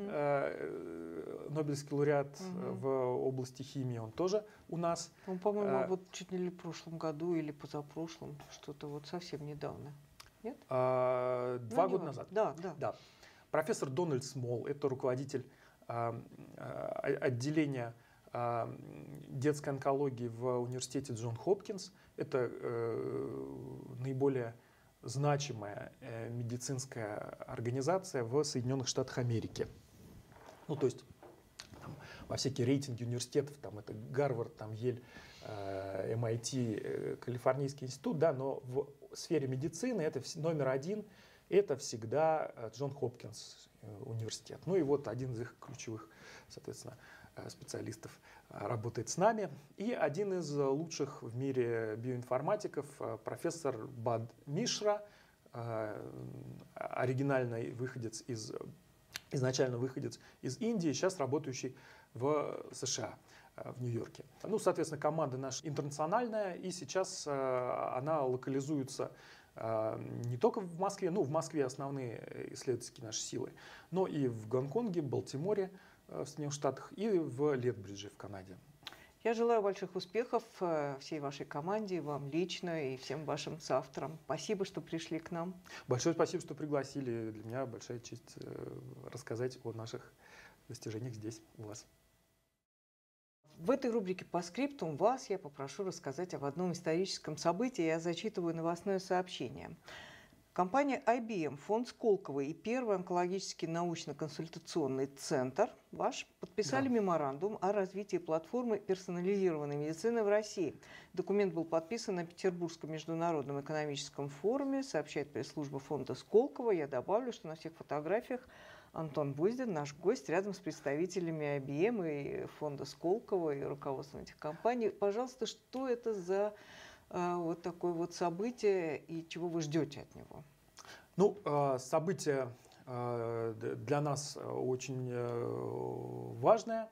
угу. Нобелевский лауреат угу. в области химии, он тоже у нас. Он, по-моему, а, вот чуть ли в прошлом году или позапрошлом, что-то вот совсем недавно. Нет? А, два ну, года назад. Да, да. да. Профессор Дональд Смол, это руководитель а, а, отделения а, детской онкологии в университете Джон Хопкинс. Это э, наиболее значимая э, медицинская организация в Соединенных Штатах Америки. Ну, то есть там, во всякие рейтинги университетов, там это Гарвард, там Ель, э, эм ай ти, э, Калифорнийский институт, да, но в сфере медицины это номер один, это всегда Джон Хопкинс университет. Ну и вот один из их ключевых, соответственно, специалистов работает с нами. И один из лучших в мире биоинформатиков, профессор Бад Мишра, оригинальный выходец из, изначально выходец из Индии, сейчас работающий в США, в Нью-Йорке. Ну, соответственно, команда наша интернациональная, и сейчас она локализуется не только в Москве, ну, в Москве основные исследовательские наши силы, но и в Гонконге, Балтиморе, в Соединенных Штатах и в Летбридже в Канаде. Я желаю больших успехов всей вашей команде, вам лично и всем вашим соавторам. Спасибо, что пришли к нам. Большое спасибо, что пригласили. Для меня большая честь рассказать о наших достижениях здесь, у вас. В этой рубрике «По скриптум» вас я попрошу рассказать об одном историческом событии. Я зачитываю новостное сообщение. Компания ай би эм, фонд Сколково и Первый онкологический научно-консультационный центр ваш подписали да. меморандум о развитии платформы персонализированной медицины в России. Документ был подписан на Петербургском международном экономическом форуме, сообщает пресс-служба фонда Сколково. Я добавлю, что на всех фотографиях Антон Буздин, наш гость, рядом с представителями ай би эм и фонда Сколково и руководством этих компаний. Пожалуйста, что это за вот такое вот событие и чего вы ждете от него? Ну, событие для нас очень важное.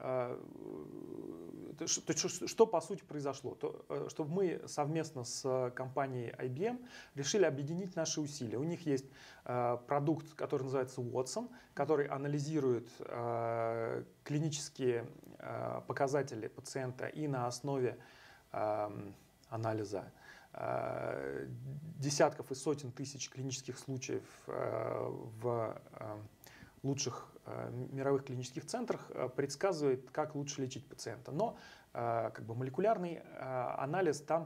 Что по сути произошло? То, чтобы мы совместно с компанией ай би эм решили объединить наши усилия. У них есть продукт, который называется Watson, который анализирует клинические показатели пациента и на основе анализа десятков и сотен тысяч клинических случаев в лучших мировых клинических центрах предсказывает, как лучше лечить пациента. Но как бы молекулярный анализ там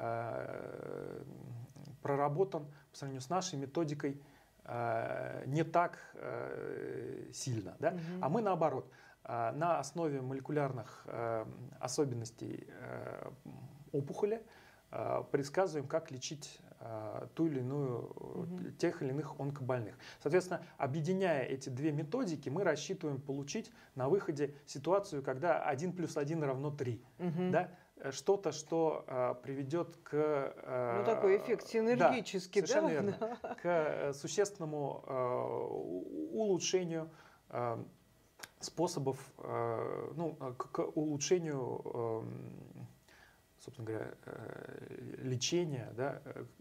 проработан по сравнению с нашей методикой не так сильно. Да? Mm-hmm. А мы наоборот, на основе молекулярных особенностей опухоли предсказываем, как лечить ту или иную, угу. тех или иных онкобольных. Соответственно, объединяя эти две методики, мы рассчитываем получить на выходе ситуацию, когда один плюс один равно три. Угу. Да? Что-то, что э, приведет к... Э, ну, такой эффект синергический, да? Совершенно да? верно. К существенному э, улучшению э, способов, э, ну, к, к улучшению... Э, собственно говоря, лечения, да,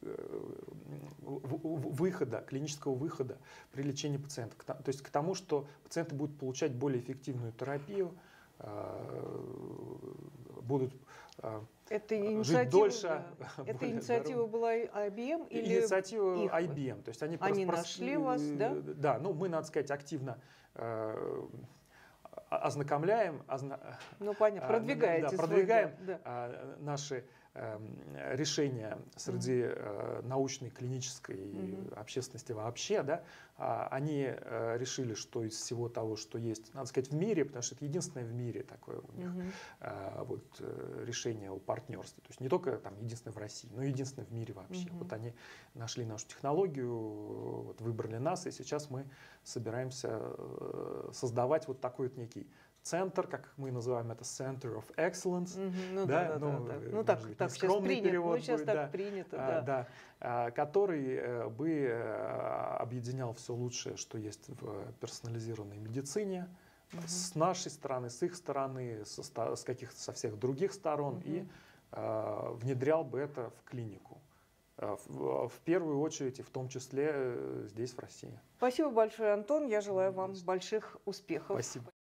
выхода, клинического выхода при лечении пациента. То есть к тому, что пациенты будут получать более эффективную терапию, будут Это жить инициатива, дольше. да. Это инициатива была ай би эм или инициатива их? ай би эм. То есть они Они просто, нашли вас, да? Да, ну мы, надо сказать, активно э, ознакомляем, озна... ну, понятно, продвигаете, да, продвигаем свой, да, да. наши решения среди mm-hmm. научной, клинической mm-hmm. общественности вообще, да, они решили, что из всего того, что есть, надо сказать, в мире, потому что это единственное в мире такое у них mm-hmm. вот, решение о партнерстве. То есть не только там единственное в России, но единственное в мире вообще. Mm-hmm. Вот они нашли нашу технологию, вот, выбрали нас, и сейчас мы собираемся создавать вот такой вот некий центр, как мы называем это, Center of Excellence. Mm-hmm. Ну, да, да, ну, да, да. ну так, так сейчас принято, ну, сейчас будет, так да, принято, а, да. да, который бы объединял все лучшее, что есть в персонализированной медицине, mm-hmm. с нашей стороны, с их стороны, со, с каких-то со всех других сторон, mm-hmm. и а, внедрял бы это в клинику. В, в первую очередь, и в том числе здесь, в России. Спасибо большое, Антон. Я желаю вам больших успехов. Спасибо.